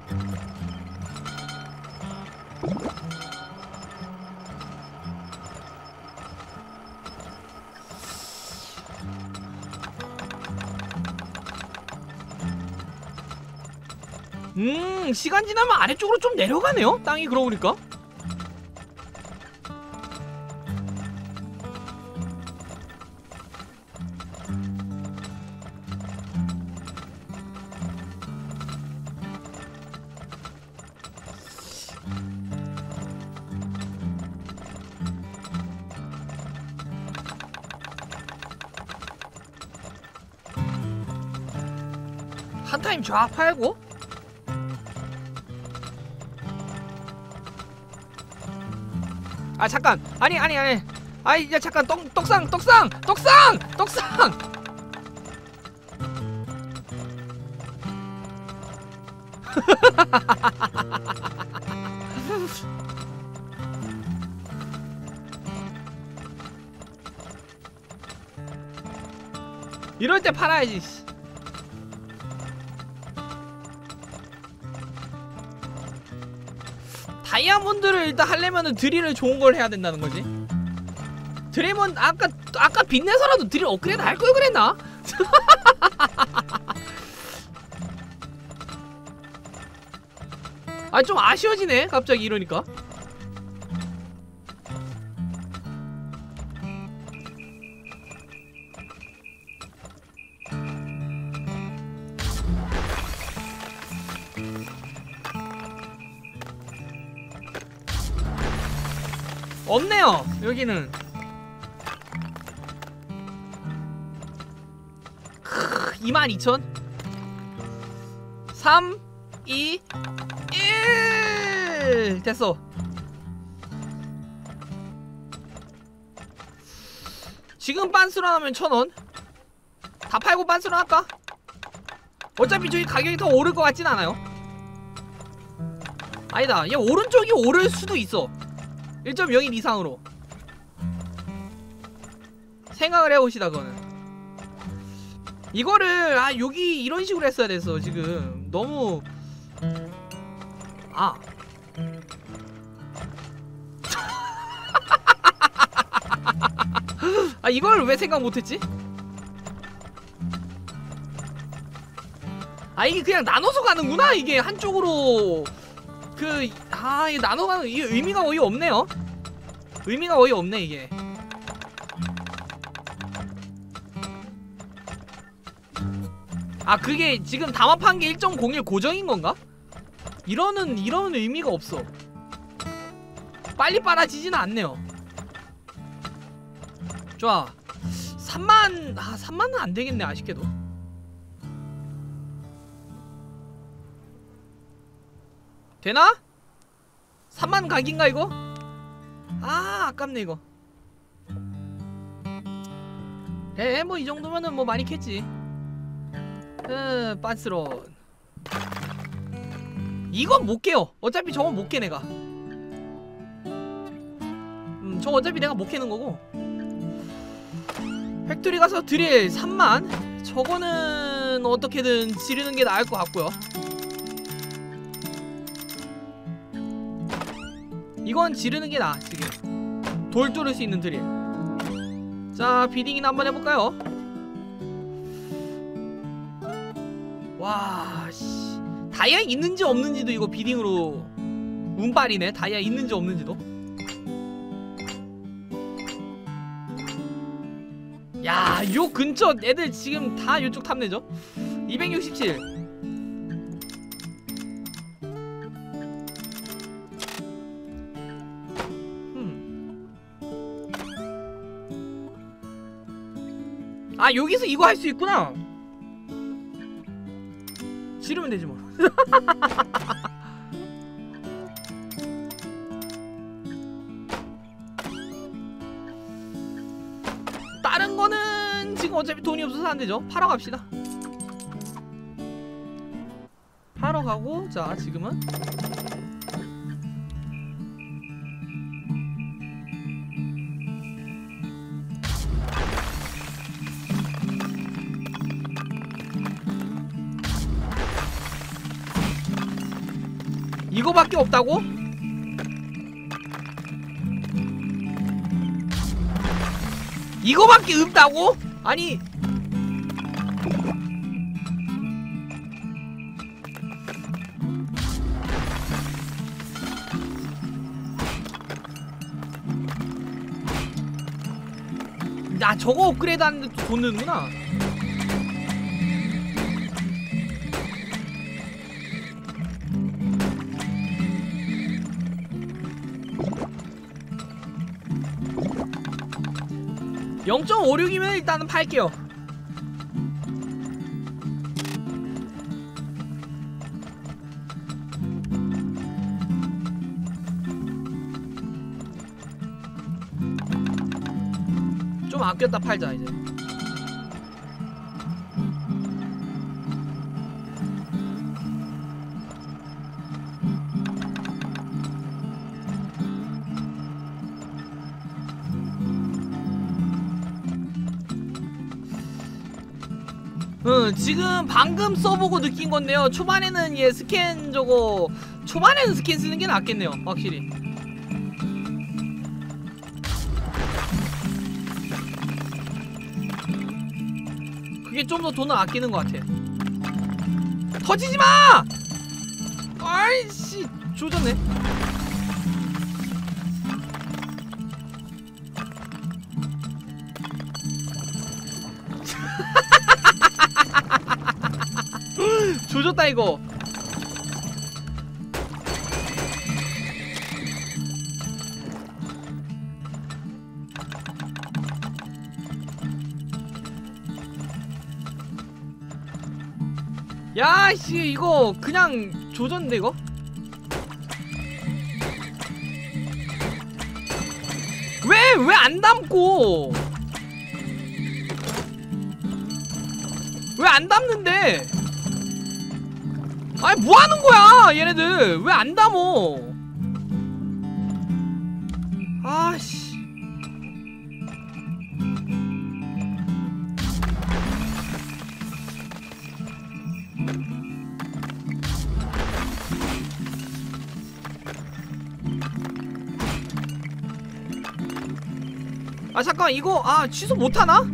Speaker 1: 음 시간 지나면 아래쪽으로 좀 내려가네요 땅이. 그러고 보니까 한 타임 쫙 팔고. 아 잠깐 아니 아니 아니 아이 야 잠깐 떡, 떡상 떡상 떡상 떡상 이럴 때 팔아야지. 다이아몬드를 일단 하려면은 드릴을 좋은 걸 해야 된다는 거지. 드릴은 아까 아까 빛내서라도 드릴 업그레이드 할 걸 그랬나? 아 좀 아쉬워지네 갑자기 이러니까. 없네요 여기는. 크, 이만 이천. 삼 이 일 됐어. 지금 빤스로 하면 천 원. 다 팔고 빤스로 할까? 어차피 저기 가격이 더 오를 것 같진 않아요. 아니다 얘 오른쪽이 오를 수도 있어. 일 점 영일 이상으로 생각을 해봅시다. 그거는 이거를 아 여기 이런 식으로 했어야 됐어. 지금 너무 아 아 이걸 왜 생각 못했지? 아 이게 그냥 나눠서 가는구나. 이게 한쪽으로 그 아 이게 나눠가는 이게 의미가 거의 없네요. 의미가 거의 없네 이게. 아 그게 지금 담합한 게 일 점 공일 고정인 건가? 이러는 이러는 의미가 없어. 빨리 빨아지지는 않네요. 좋아. 삼만 아 삼만은 안 되겠네 아쉽게도. 되나? 삼만 각인가 이거? 아 아깝네 이거. 에 뭐 이 정도면은 뭐 많이 캤지. 으 빤스런 이건 못 깨요. 어차피 저건 못 깨 내가. 음 저거 어차피 내가 못 깨는 거고. 팩토리 가서 드릴 삼만 저거는 어떻게든 지르는 게 나을 것 같고요. 이건 지르는 게 나아 지금. 돌 뚫을 수 있는 드릴. 자, 비딩이나 한번 해볼까요? 와, 씨. 다이아 있는지 없는지도 이거 비딩으로 운빨이네. 다이아 있는지 없는지도. 야, 요 근처 애들 지금 다 요쪽 탐내죠? 이백육십칠. 아, 여기서 이거 할 수 있구나. 지르면 되지 뭐. 다른 거는 지금 어차피 돈이 없어서 안 되죠. 팔아 갑시다. 팔아 가고, 자, 지금은 이거밖에 없다고? 이거밖에 없다고? 아니, 나 저거 업그레이드 하는데 돈 드는구나. 영 점 오육이면 일단은 팔게요. 좀 아꼈다 팔자 이제. 응, 지금 방금 써보고 느낀 건데요. 초반에는 얘 스캔 저거 초반에는 스캔 쓰는 게 낫겠네요, 확실히. 그게 좀 더 돈을 아끼는 것 같아. 터지지 마! 아이씨, 조졌네. 조졌다 이거. 야씨, 이거 그냥 조졌는데 이거? 왜 왜 안 담고? 왜 안 담는데? 아니 뭐하는 거야 얘네들. 왜 안 담어? 아씨. 아 잠깐, 이거 아 취소 못하나?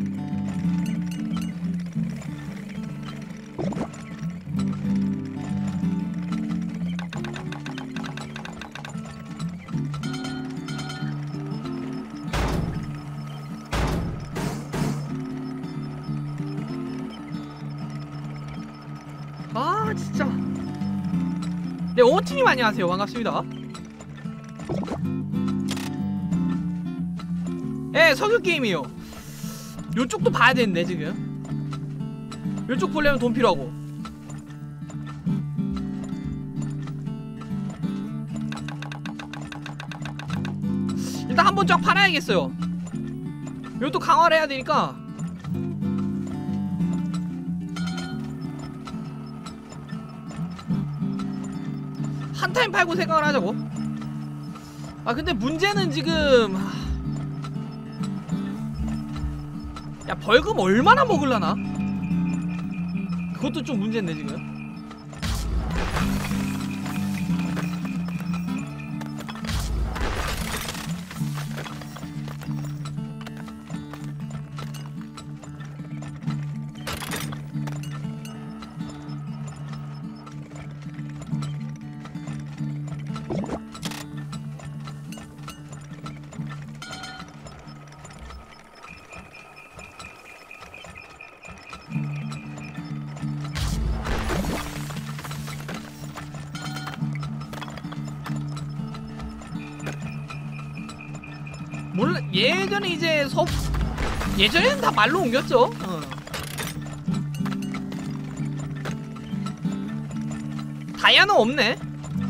Speaker 1: 아 진짜. 네, 오티님 안녕하세요. 반갑습니다. 예, 석유게임이요. 요쪽도 봐야 되는데 지금 요쪽 보려면 돈 필요하고. 일단 한번 쫙 팔아야겠어요. 요것도 강화를 해야 되니까. 한 타임 팔고 생각을 하자고. 아 근데 문제는 지금, 야 벌금 얼마나 먹을라나? 그것도 좀 문제인데 지금. 몰라. 예전에 이제 서 예전에는 다 말로 옮겼죠. 어. 다이아는 없네.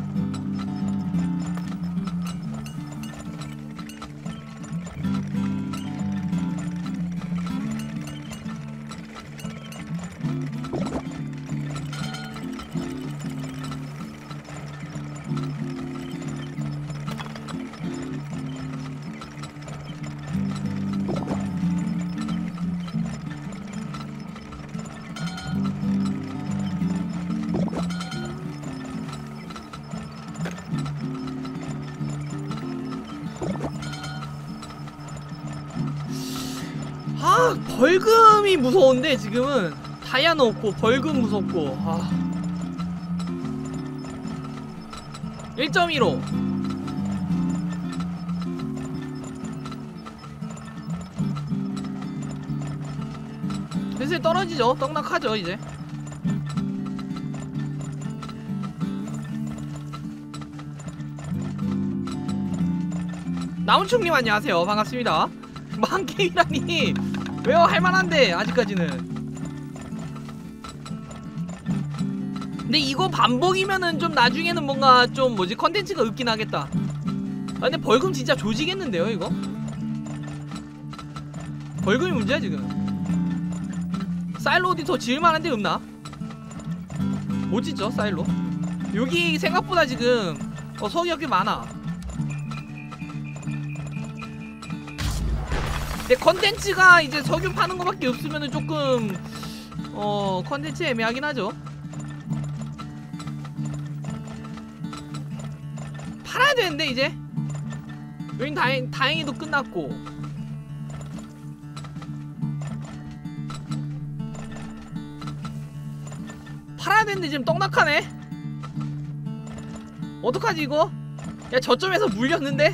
Speaker 1: 아, 벌금이 무서운데 지금은 다이아는 없고 벌금 무섭고. 아. 일 점 일오. 슬슬 떨어지죠. 떡락하죠 이제. 나무충님 안녕하세요. 반갑습니다. 만게임이라니 왜요? 할만한데 아직까지는. 근데 이거 반복이면은 좀 나중에는 뭔가 좀 뭐지 컨텐츠가 없긴 하겠다. 아 근데 벌금 진짜 조지겠는데요 이거? 벌금이 문제야 지금. 사일로 어디 더 지을만한 데 없나? 못 짓죠 사일로. 여기 생각보다 지금 어, 석이 꽤 많아. 근데 컨텐츠가 이제 석유 파는 거밖에 없으면은 조금 어 컨텐츠 애매하긴 하죠. 팔아야 되는데 이제. 여긴 다행, 다행히도 끝났고. 팔아야 되는데 지금 떡락하네. 어떡하지 이거? 야 저점에서 물렸는데?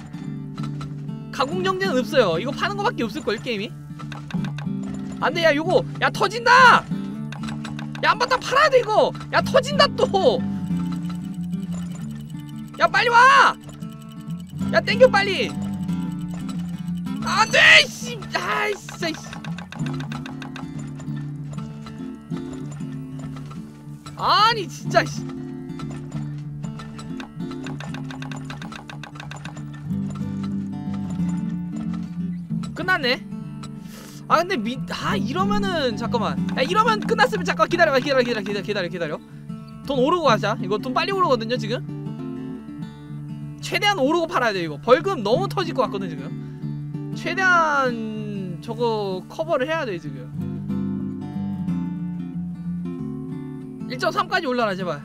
Speaker 1: 가공정제는 없어요. 이거 파는 거밖에 없을걸 게임이. 안돼. 야 요거 야 터진다. 야 한바탕 팔아야 돼 이거. 야 터진다 또. 야 빨리 와. 야 땡겨 빨리. 안돼 씨. 아이 진짜 씨. 아니 진짜 씨. 끝났네. 아 근데 미.. 아 이러면은 잠깐만. 야 이러면 끝났으면 잠깐 기다려봐. 기다려 기다려 기다려 기다려 기다려. 돈 오르고 가자. 이거 돈 빨리 오르거든요 지금. 최대한 오르고 팔아야 돼 이거. 벌금 너무 터질 것 같거든 지금. 최대한 저거 커버를 해야 돼 지금. 일 점 삼까지 올라라 제발.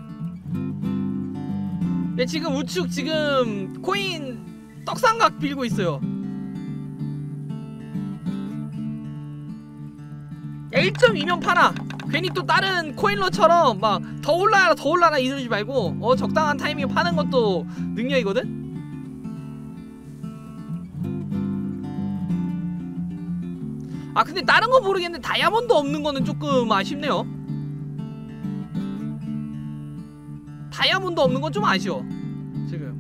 Speaker 1: 근데 지금 우측 지금 코인 떡상각 빌고 있어요. 야 일 점 이면 팔아. 괜히 또 다른 코인러처럼 막 더 올라라 더 올라라 이러지 말고 어 적당한 타이밍에 파는 것도 능력이거든? 아 근데 다른 거 모르겠는데 다이아몬드 없는 거는 조금 아쉽네요. 다이아몬드 없는 건 좀 아쉬워 지금.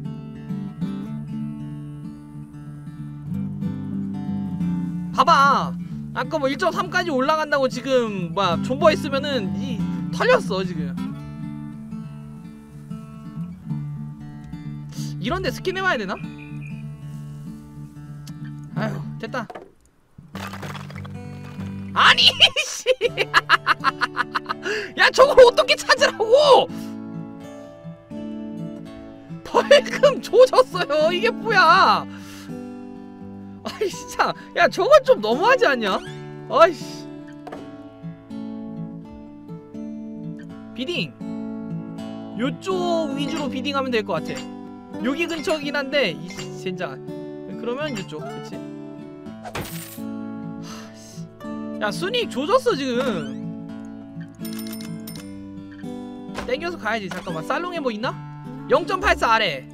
Speaker 1: 봐봐 아까 뭐 일 점 삼까지 올라간다고 지금 뭐야 존버했으면은 이 털렸어 지금. 이런데 스킨 해봐야 되나? 아휴 됐다. 아니 씨. 야 저걸 어떻게 찾으라고. 벌금 조졌어요. 이게 뭐야. 아이 진짜 야 저건 좀 너무하지 않냐? 아이씨. 비딩 요쪽 위주로 비딩하면 될 것 같아. 여기 근처긴 한데 이 진짜. 그러면 이쪽 그치? 야 순익 조졌어 지금. 땡겨서 가야지. 잠깐만 살롱에 뭐 있나? 영 점 팔사 아래.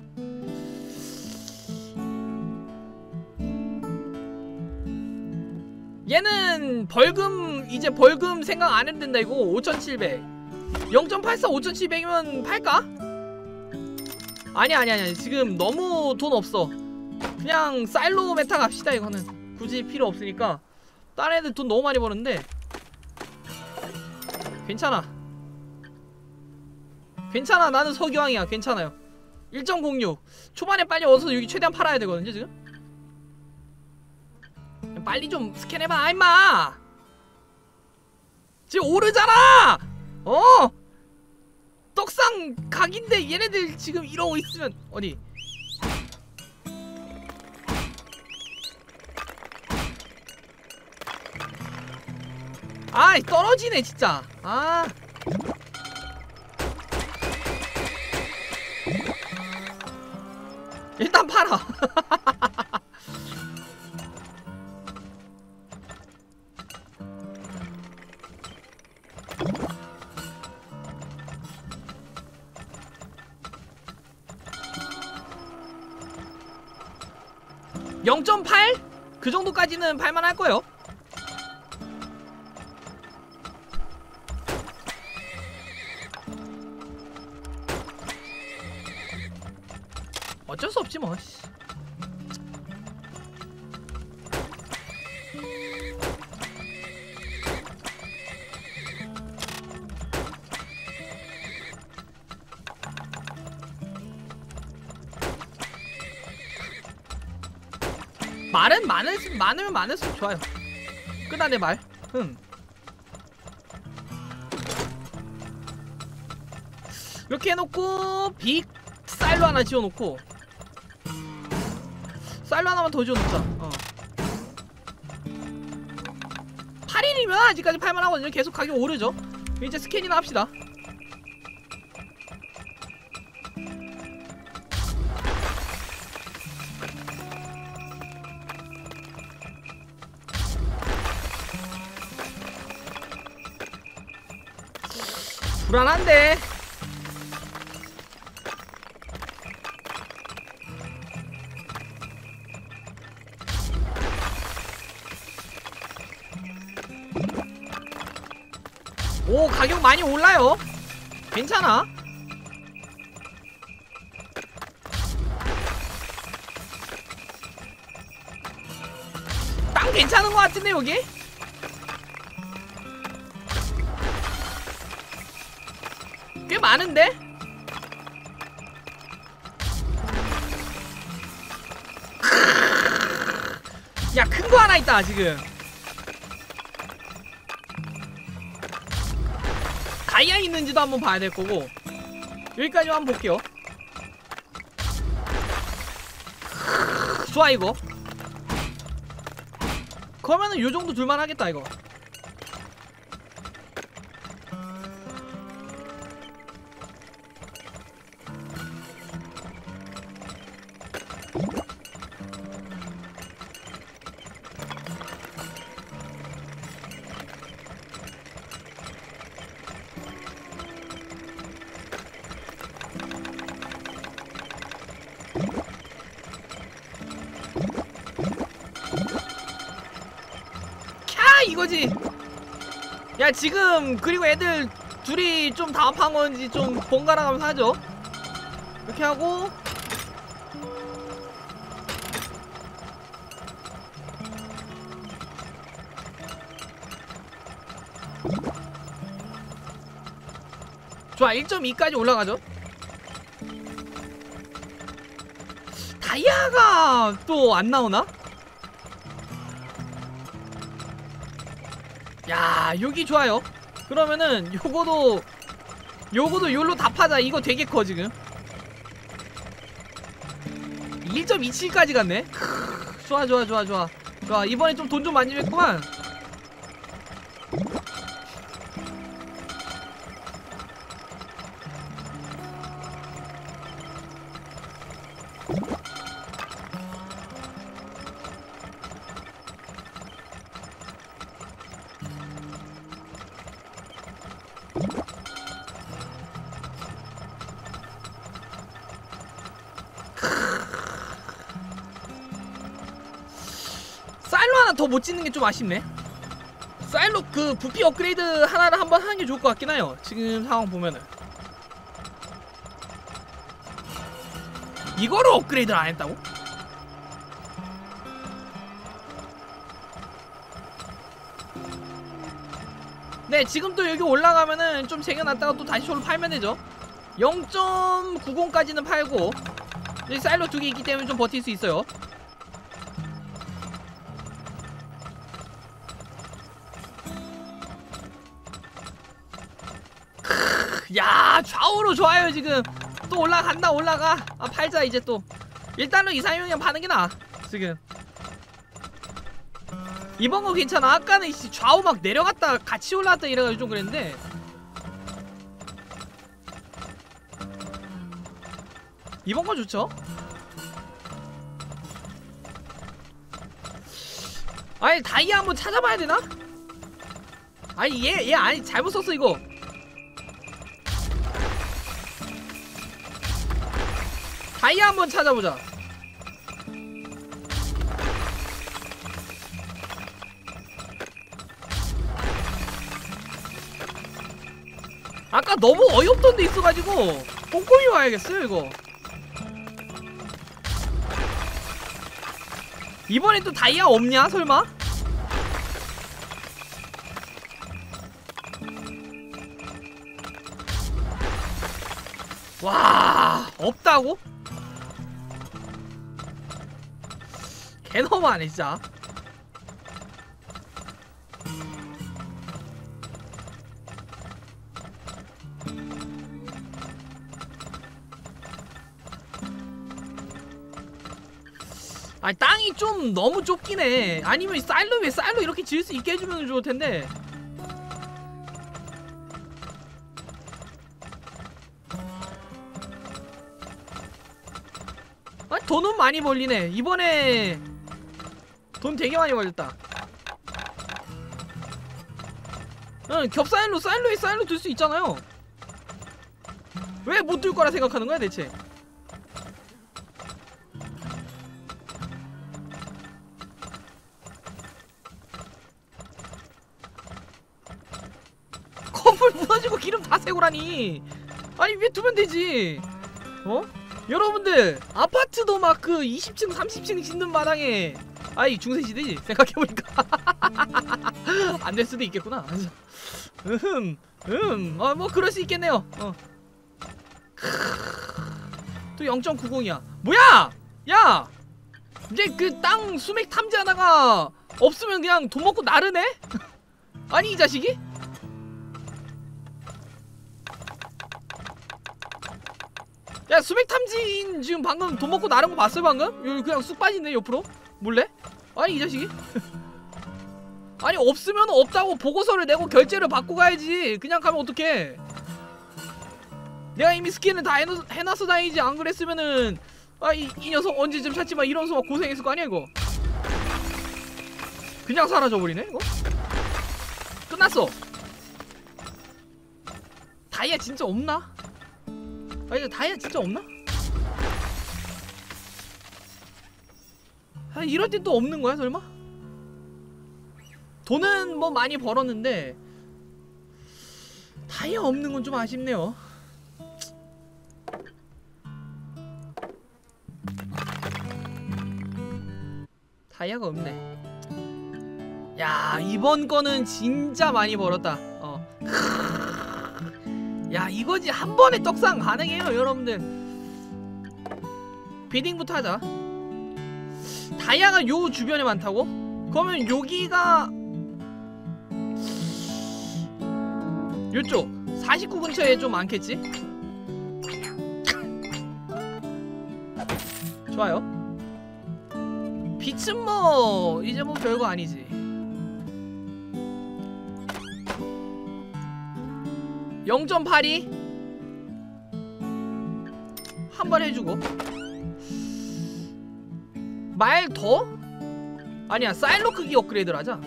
Speaker 1: 얘는 벌금 이제 벌금 생각 안 해도 된다 이거. 오천칠백. 영 점 팔사 오천칠백이면 팔까? 아니야 아니야 아니야 지금 너무 돈 없어. 그냥 사일로 메타 갑시다. 이거는 굳이 필요 없으니까. 다른 애들 돈 너무 많이 버는데 괜찮아 괜찮아. 나는 서기왕이야. 괜찮아요. 일 점 공육 초반에 빨리 얻어서 여기 최대한 팔아야 되거든요 지금. 빨리 좀 스캔해봐 임마. 지금 오르잖아. 어 떡상 각인데 얘네들 지금 이러고 있으면. 어디 아이 떨어지네 진짜. 아 일단 팔아. 영 점 팔? 그 정도까지는 팔만할 거예요. 어쩔 수 없지 뭐. 말은 많을, 많으면 많을수록 좋아요. 끝나네 말. 흠. 이렇게 해놓고 빅 쌀로 하나 지어놓고 쌀로 하나만 더 지어놓자. 어. 팔 일이면 아직까지 팔만하거든요. 계속 가격 오르죠. 이제 스캔이나 합시다. 불안한데. 오 가격 많이 올라요. 괜찮아. 땅 괜찮은 것 같은데 여기? 꽤 많은데? 야 큰 거 하나 있다 지금. 다이아 있는지도 한번 봐야 될 거고. 여기까지 한번 볼게요. 좋아 이거. 그러면은 요 정도 둘만 하겠다 이거. 이거지. 야 지금 그리고 애들 둘이 좀 다합한 건지 좀 번갈아 가면서 하죠. 이렇게 하고 좋아. 일 점 이까지 올라가죠. 다이아가 또 안 나오나? 야 여기 좋아요. 그러면은 요거도 요거도 요로 다 파자. 이거 되게 커 지금. 일 점 이칠까지 갔네. 크으, 좋아 좋아 좋아 좋아 좋아. 이번에 좀 돈 좀 많이 냈구만. 사일로 하나 더 못 짓는 게 좀 아쉽네. 사일로 그 부피 업그레이드 하나를 한번 하는 게 좋을 것 같긴 해요. 지금 상황 보면은 이거를 업그레이드를 안 했다고? 네, 지금 또 여기 올라가면은 좀 쟁여놨다가 또 다시 저로 팔면 되죠. 영 점 구공까지는 팔고 여기 사일로 두 개 있기 때문에 좀 버틸 수 있어요. 크으, 야, 좌우로 좋아요. 지금 또 올라간다. 올라가. 아, 팔자 이제 또. 일단은 이상형이랑 파는 게 나아 지금. 이번 거 괜찮아. 아까는 좌우 막 내려갔다 같이 올라갔다 이래가지고 좀 그랬는데 이번 거 좋죠? 아니 다이아 한번 찾아봐야 되나? 아니 얘 얘 아니 잘못 썼어 이거. 다이아 한번 찾아보자. 아까 너무 어이없던 데 있어가지고 꼼꼼히 와야겠어요 이거. 이번엔 또 다이아 없냐 설마? 와, 없다고? 개너무하네 진짜. 아니 땅이 좀 너무 좁긴 해. 아니면 쌀로 왜 쌀로 이렇게 지을 수 있게 해주면 좋을 텐데. 아, 돈은 많이 벌리네. 이번에 돈 되게 많이 벌렸다. 응, 겹사일로 쌀로에 쌀로 들 수 있잖아요. 왜 못 들 거라 생각하는 거야 대체? 건물 무너지고 기름 다 새고라니. 아니 왜 두면 되지? 어? 여러분들 아파트도 막 그 이십 층 삼십 층 짓는 마당에 아이 중세시대지 생각해보니까 안 될 수도 있겠구나. 음, 음, 어, 뭐 그럴 수 있겠네요. 어. 또 영 점 구공이야. 뭐야? 야! 이제 그 땅 수맥 탐지하다가 없으면 그냥 돈 먹고 나르네? 아니 이 자식이? 야, 수맥 탐지인 지금 방금 돈 먹고 나른 거 봤어요 방금? 여기 그냥 쑥 빠지네 옆으로 몰래? 아니 이 자식이? 아니 없으면 없다고 보고서를 내고 결제를 받고 가야지. 그냥 가면 어떡해. 내가 이미 스킨을 다 해놓, 해놨어 다행이지. 안 그랬으면은 아 이 이 녀석 언제쯤 찾지 마 이러면서 막 고생했을 거 아니야 이거. 그냥 사라져버리네 이거? 끝났어. 다이아 진짜 없나? 아 이거 다이아 진짜 없나? 아 이럴 땐 또 없는 거야 설마? 돈은 뭐 많이 벌었는데 다이아 없는 건 좀 아쉽네요. 다이아가 없네. 야 이번 거는 진짜 많이 벌었다. 어. 야 이거지. 한 번에 떡상 가능해요 여러분들. 비딩부터 하자. 다이아가 요 주변에 많다고? 그러면 여기가 요쪽 사십구 근처에 좀 많겠지? 좋아요. 빛은 뭐 이제 뭐 별거 아니지. 영 점 팔이 한 번 해주고 말 더? 아니야 사일로 크기 업그레이드를 하자.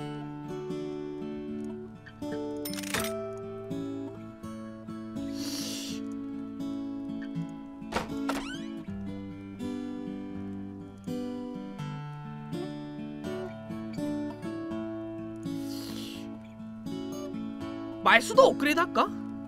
Speaker 1: 말수도 업그레이드 할까?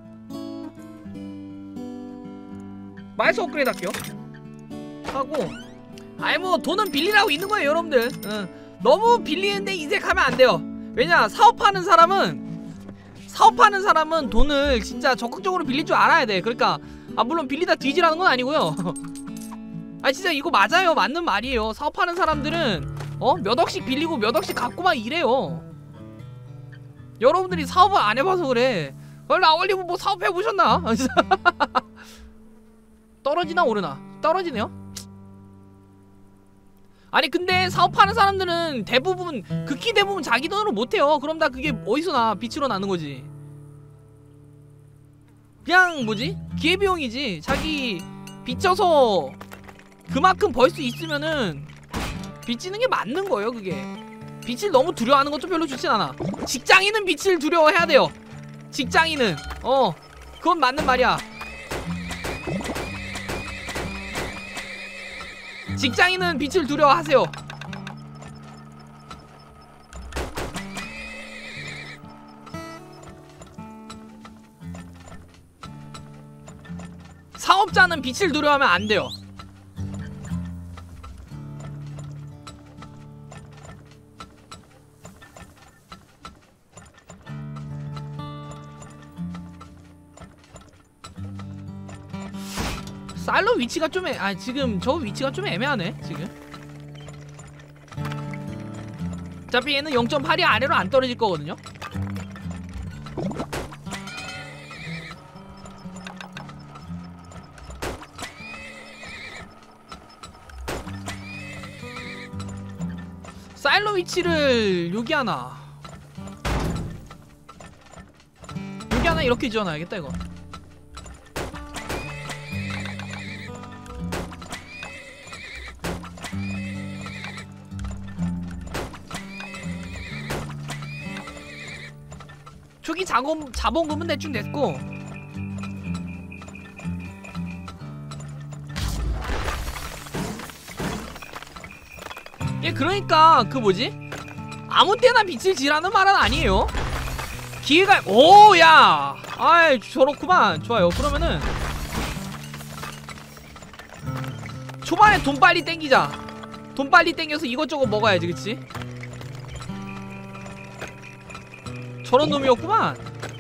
Speaker 1: 말수 업그레이드 할게요. 하고 아이 뭐 돈은 빌리라고 있는 거예요 여러분들. 응. 너무 빌리는데 인색하면 안 돼요. 왜냐 사업하는 사람은 사업하는 사람은 돈을 진짜 적극적으로 빌릴 줄 알아야 돼. 그러니까 아 물론 빌리다 뒤지라는 건 아니고요. 아 진짜 이거 맞아요. 맞는 말이에요. 사업하는 사람들은 어? 몇 억씩 빌리고 몇 억씩 갖고만 이래요. 여러분들이 사업을 안 해봐서 그래. 어, 라월님은 뭐 사업해보셨나? 떨어지나 오르나? 떨어지네요? 아니 근데 사업하는 사람들은 대부분 극히 대부분 자기 돈으로 못해요. 그럼 다 그게 어디서 나? 빛으로 나는 거지. 그냥 뭐지? 기회비용이지. 자기 빚져서 그만큼 벌 수 있으면은 빚지는 게 맞는 거예요. 그게 빚을 너무 두려워하는 것도 별로 좋진 않아. 직장인은 빚을 두려워해야 돼요. 직장인은 어 그건 맞는 말이야. 직장인은 빚을 두려워하세요. 사업자는 빚을 두려워하면 안 돼요. 사일러 위치가 좀 애.. 아 지금 저 위치가 좀 애매하네 지금. 어차피 얘는 영 점 팔이 아래로 안 떨어질 거거든요. 사일러 위치를 여기 하나 여기 하나 이렇게 지어놔야겠다 이거. 초기 자본, 자본금은 대충 됐고 예 그러니까 그 뭐지? 아무 때나 빚을 지라는 말은 아니에요. 기회가 오야 아이 저렇구만. 좋아요. 그러면은 초반에 돈 빨리 땡기자. 돈 빨리 땡겨서 이것저것 먹어야지 그치? 저런 놈이었구만.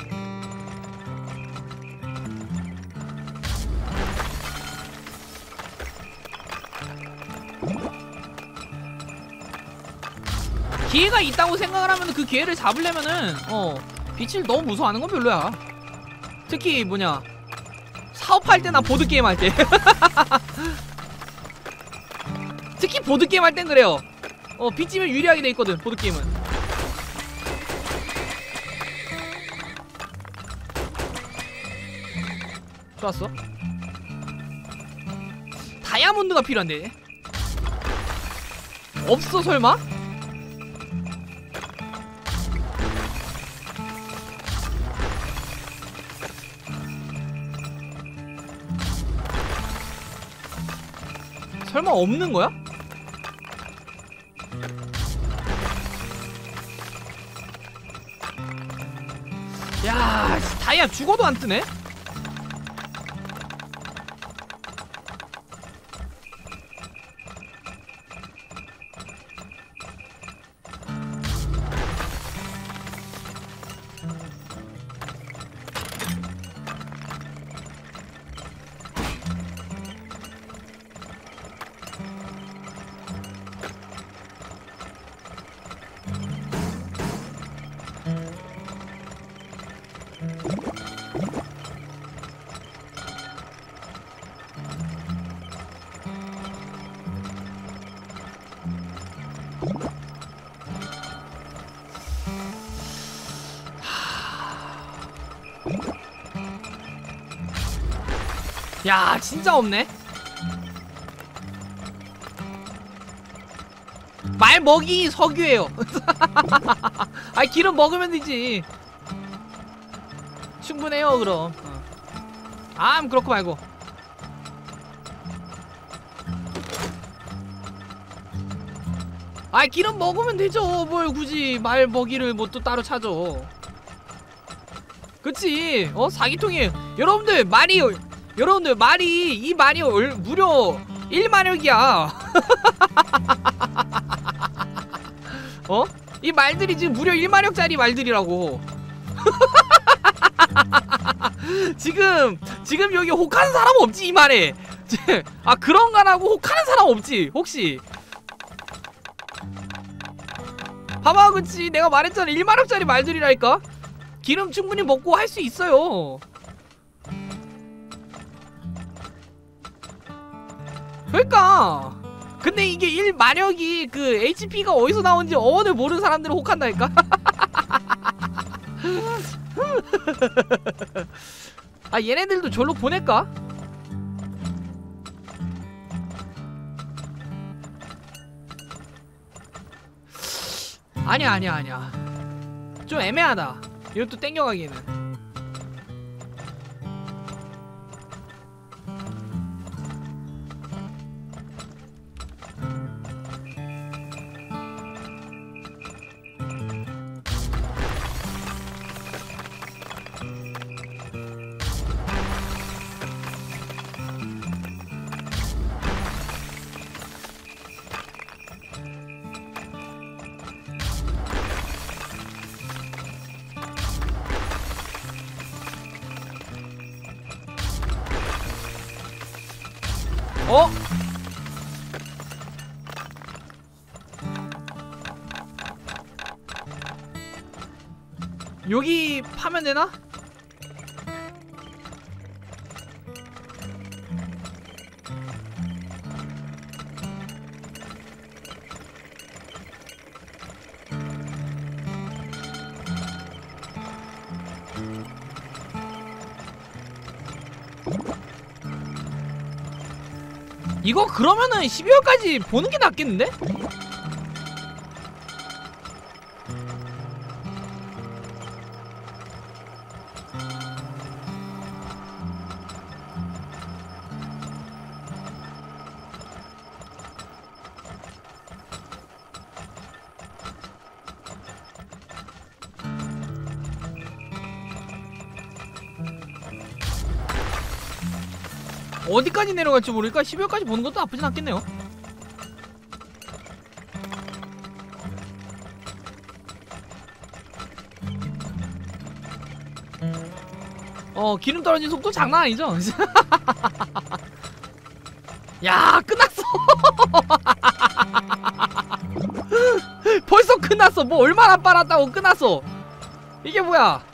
Speaker 1: 기회가 있다고 생각을 하면 그 기회를 잡으려면은 어 빛을 너무 무서워하는 건 별로야. 특히 뭐냐 사업할 때나 보드게임 할 때. 특히 보드게임 할 땐 그래요. 어 빚지면 유리하게 돼 있거든 보드게임은. 좋았어. 다이아몬드가 필요한데 없어 설마? 설마 없는 거야? 야 다이아 죽어도 안 뜨네? 야 진짜 없네. 말 먹이 석유예요. 아이 기름 먹으면 되지. 충분해요 그럼. 어. 아 그렇고 말고. 아이 기름 먹으면 되죠. 뭘 굳이 말 먹이를 뭐 또 따로 찾아. 그치. 어 사기통이 여러분들 말이 여러분들 말이 이 말이 얼, 무려 일만역이야. 어? 이 말들이 지금 무려 일만역짜리 말들이라고. 지금 지금 여기 혹하는 사람 없지 이 말에. 아 그런가라고 혹하는 사람 없지 혹시? 봐봐 그치 내가 말했잖아 일만원짜리 말들이라니까. 기름 충분히 먹고 할 수 있어요. 그러니까 근데 이게 일 마력이 그 에이치피가 어디서 나온지 어원을 모르는 사람들은 혹한다니까. 아 얘네들도 절로 보낼까? 아니야 아니야 아니야 좀 애매하다 이것도 땡겨가기에는. 어? 여기 파면 되나? 이거 그러면은 십이월까지 보는 게 낫겠는데? 어디까지 내려갈지 모르니까 십이월까지 보는 것도 나쁘진 않겠네요. 어 기름 떨어지는 속도 장난 아니죠? 야 끝났어. 벌써 끝났어. 뭐 얼마나 빨았다고 끝났어. 이게 뭐야?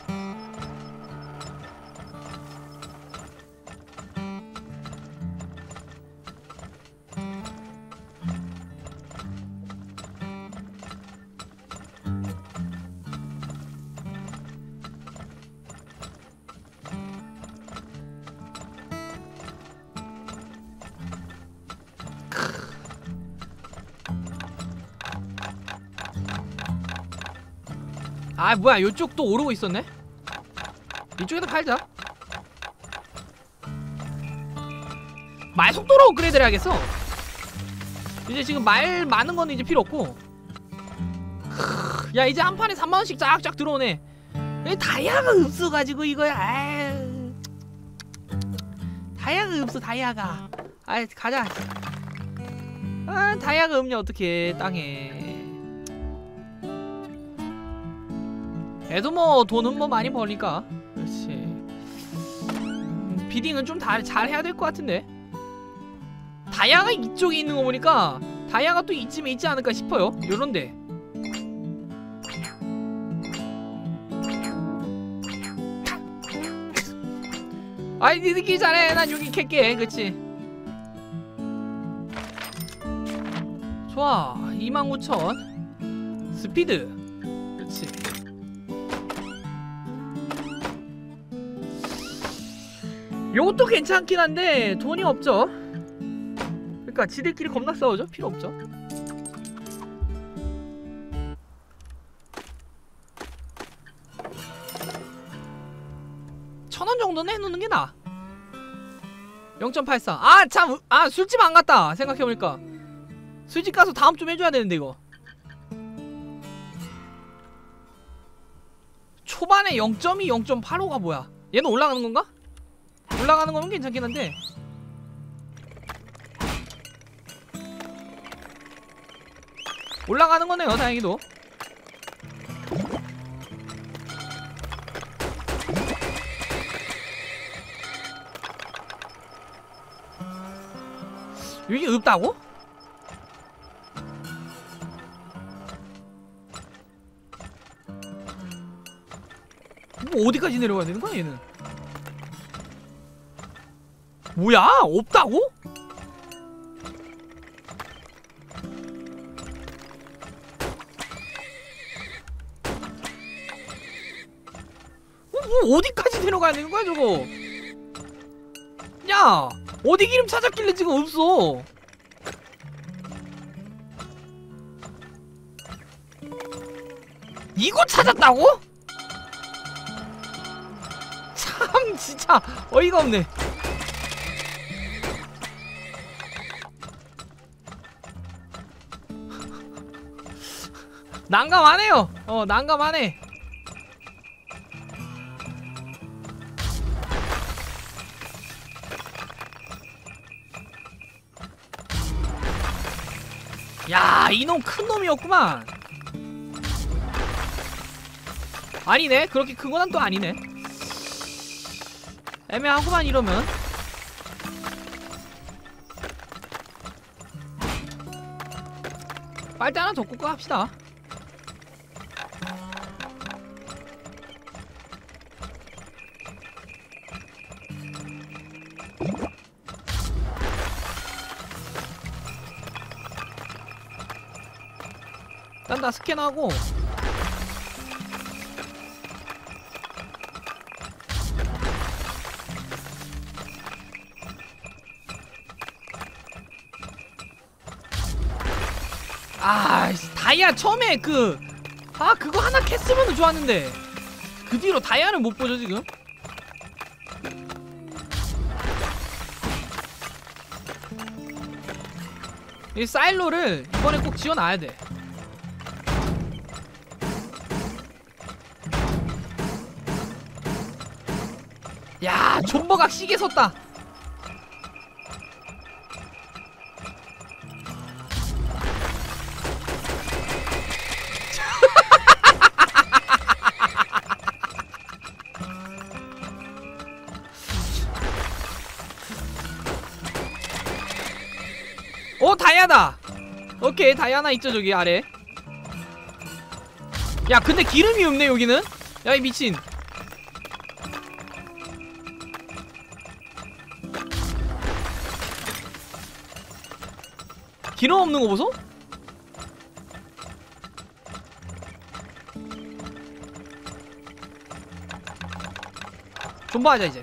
Speaker 1: 아 뭐야 요쪽 또 오르고 있었네? 이쪽에다 팔자. 말 속도로 업그레이드를 해야겠어. 이제 지금 말 많은 거는 이제 필요 없고. 야 이제 한 판에 삼만원씩 쫙쫙 들어오네. 다이아가 없어가지고 이거야. 아유. 다이아가 없어 다이아가. 아이 가자. 아 다이아가 없냐 어떡해 땅에. 그래도 뭐 돈은 뭐 많이 벌니까. 그렇지. 비딩은 좀 다 잘 해야 될 것 같은데. 다이아가 이쪽에 있는 거 보니까 다이아가 또 이쯤에 있지 않을까 싶어요. 요런데. 아이 니들끼리 잘해. 난 여기 캘게. 그치. 좋아. 이만 구천 스피드. 그렇지. 요것도 괜찮긴 한데 돈이 없죠. 그러니까 지들끼리 겁나 싸우죠. 필요 없죠. 천 원 정도는 해놓는 게 나아. 영 점 팔사. 아 참. 아 술집 안 갔다 생각해보니까. 술집 가서 다음 좀 해줘야 되는데 이거. 초반에 영 점 이, 영 점 팔오가 뭐야? 얘는 올라가는 건가? 올라가는 거면 괜찮긴 한데. 올라가는 거네요 다행히도. 여기 없다고? 뭐 어디까지 내려가야 되는 거야 얘는? 뭐야? 없다고? 어, 뭐 어디까지 내려가야 되는 거야 저거? 야! 어디 기름 찾았길래 지금 없어? 이거 찾았다고? 참 진짜 어이가 없네. 난감하네요. 어 난감하네. 야 이놈 큰 놈이었구만. 아니네 그렇게 큰 건 또 아니네. 애매하구만 이러면. 빨대 하나 더 꽂고 합시다. 일단 다 스캔하고 아 다이아 처음에 그 아 그거 하나 캤으면 좋았는데 그 뒤로 다이아를 못 보죠 지금. 이 사일로를 이번에 꼭 지어놔야 돼. 야 존버각 시계 섰다. 오 다이아다. 오케이 다이아 하나 있죠 저기 아래. 야 근데 기름이 없네 여기는. 야 이 미친. 기름 없는 거 보소? 존버하자 이제.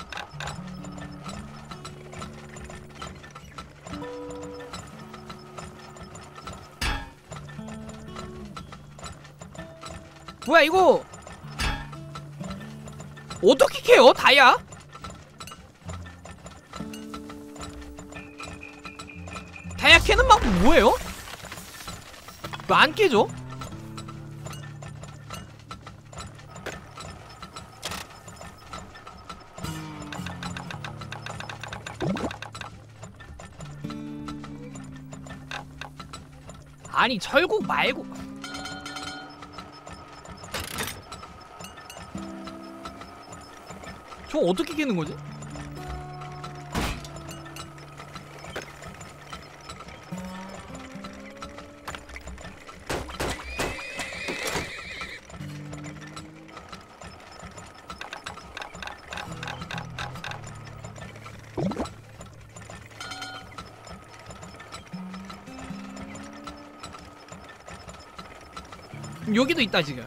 Speaker 1: 뭐야 이거 어떻게 캐요 다이아? 다이아 캐는 방법 뭐예요? 왜 안 깨져? 아니 절곡 말고 저거 어떻게 깨는 거지? 여기도 있다 지금.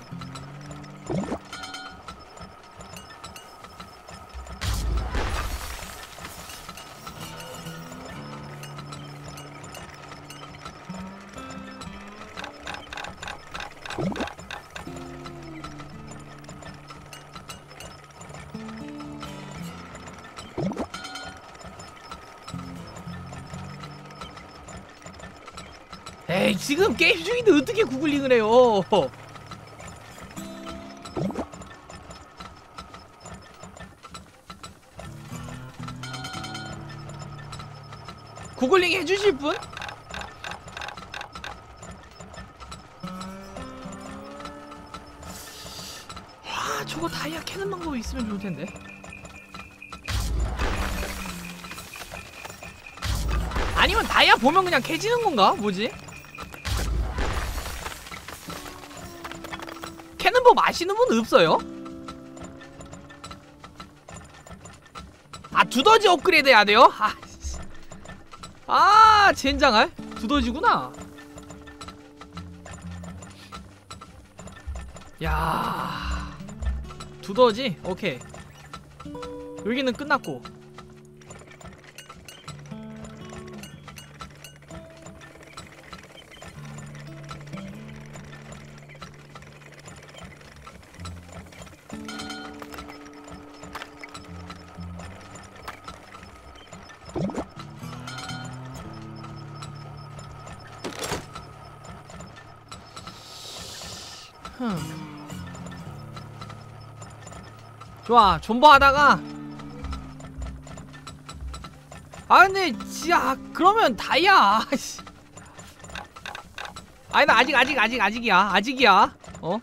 Speaker 1: 에이 지금 게임 중인데 어떻게 구글링을 해요? 구글링 해주실 분? 와 저거 다이아 캐는 방법이 있으면 좋을텐데. 아니면 다이아 보면 그냥 캐지는 건가? 뭐지? 캐는 법 아시는 분 없어요? 아, 두더지 업그레이드 해야 돼요? 아, 아 젠장할? 두더지구나. 야, 두더지? 오케이. 여기는 끝났고. 흠. 좋아, 존버하다가. 아 근데 진짜 그러면 다이아. 아니 나 아직 아직 아직 아직이야 아직이야. 어?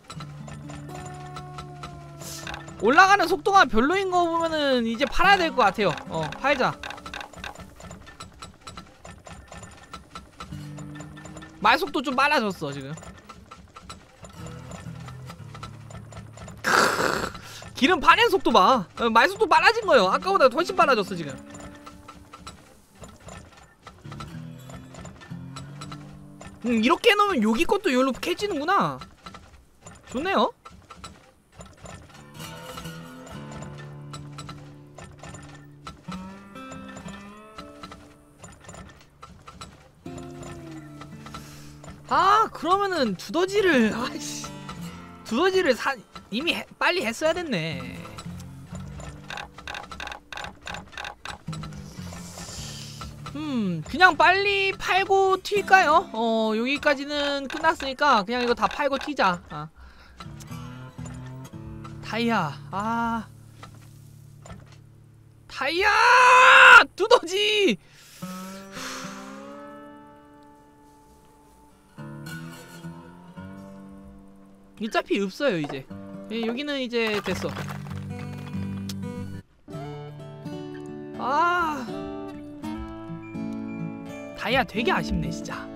Speaker 1: 올라가는 속도가 별로인 거 보면은 이제 팔아야 될 것 같아요. 어, 팔자. 말 속도 좀 빨라졌어 지금. 기름 파는 속도 봐. 어, 말 속도 빨라진 거예요. 아까보다 훨씬 빨라졌어 지금. 음, 이렇게 해놓으면 여기 것도 이걸로 캐지는구나. 좋네요. 아, 그러면은 두더지를 아이씨 두더지를 사 이미 해, 빨리 했어야 됐네. 음, 그냥 빨리 팔고 튈까요? 어, 여기까지는 끝났으니까 그냥 이거 다 팔고 튀자. 아. 다이아, 아, 다이아, 두더지. 어차피 없어요 이제. 예, 여기는 이제 됐어. 아, 다이아 되게 아쉽네 진짜.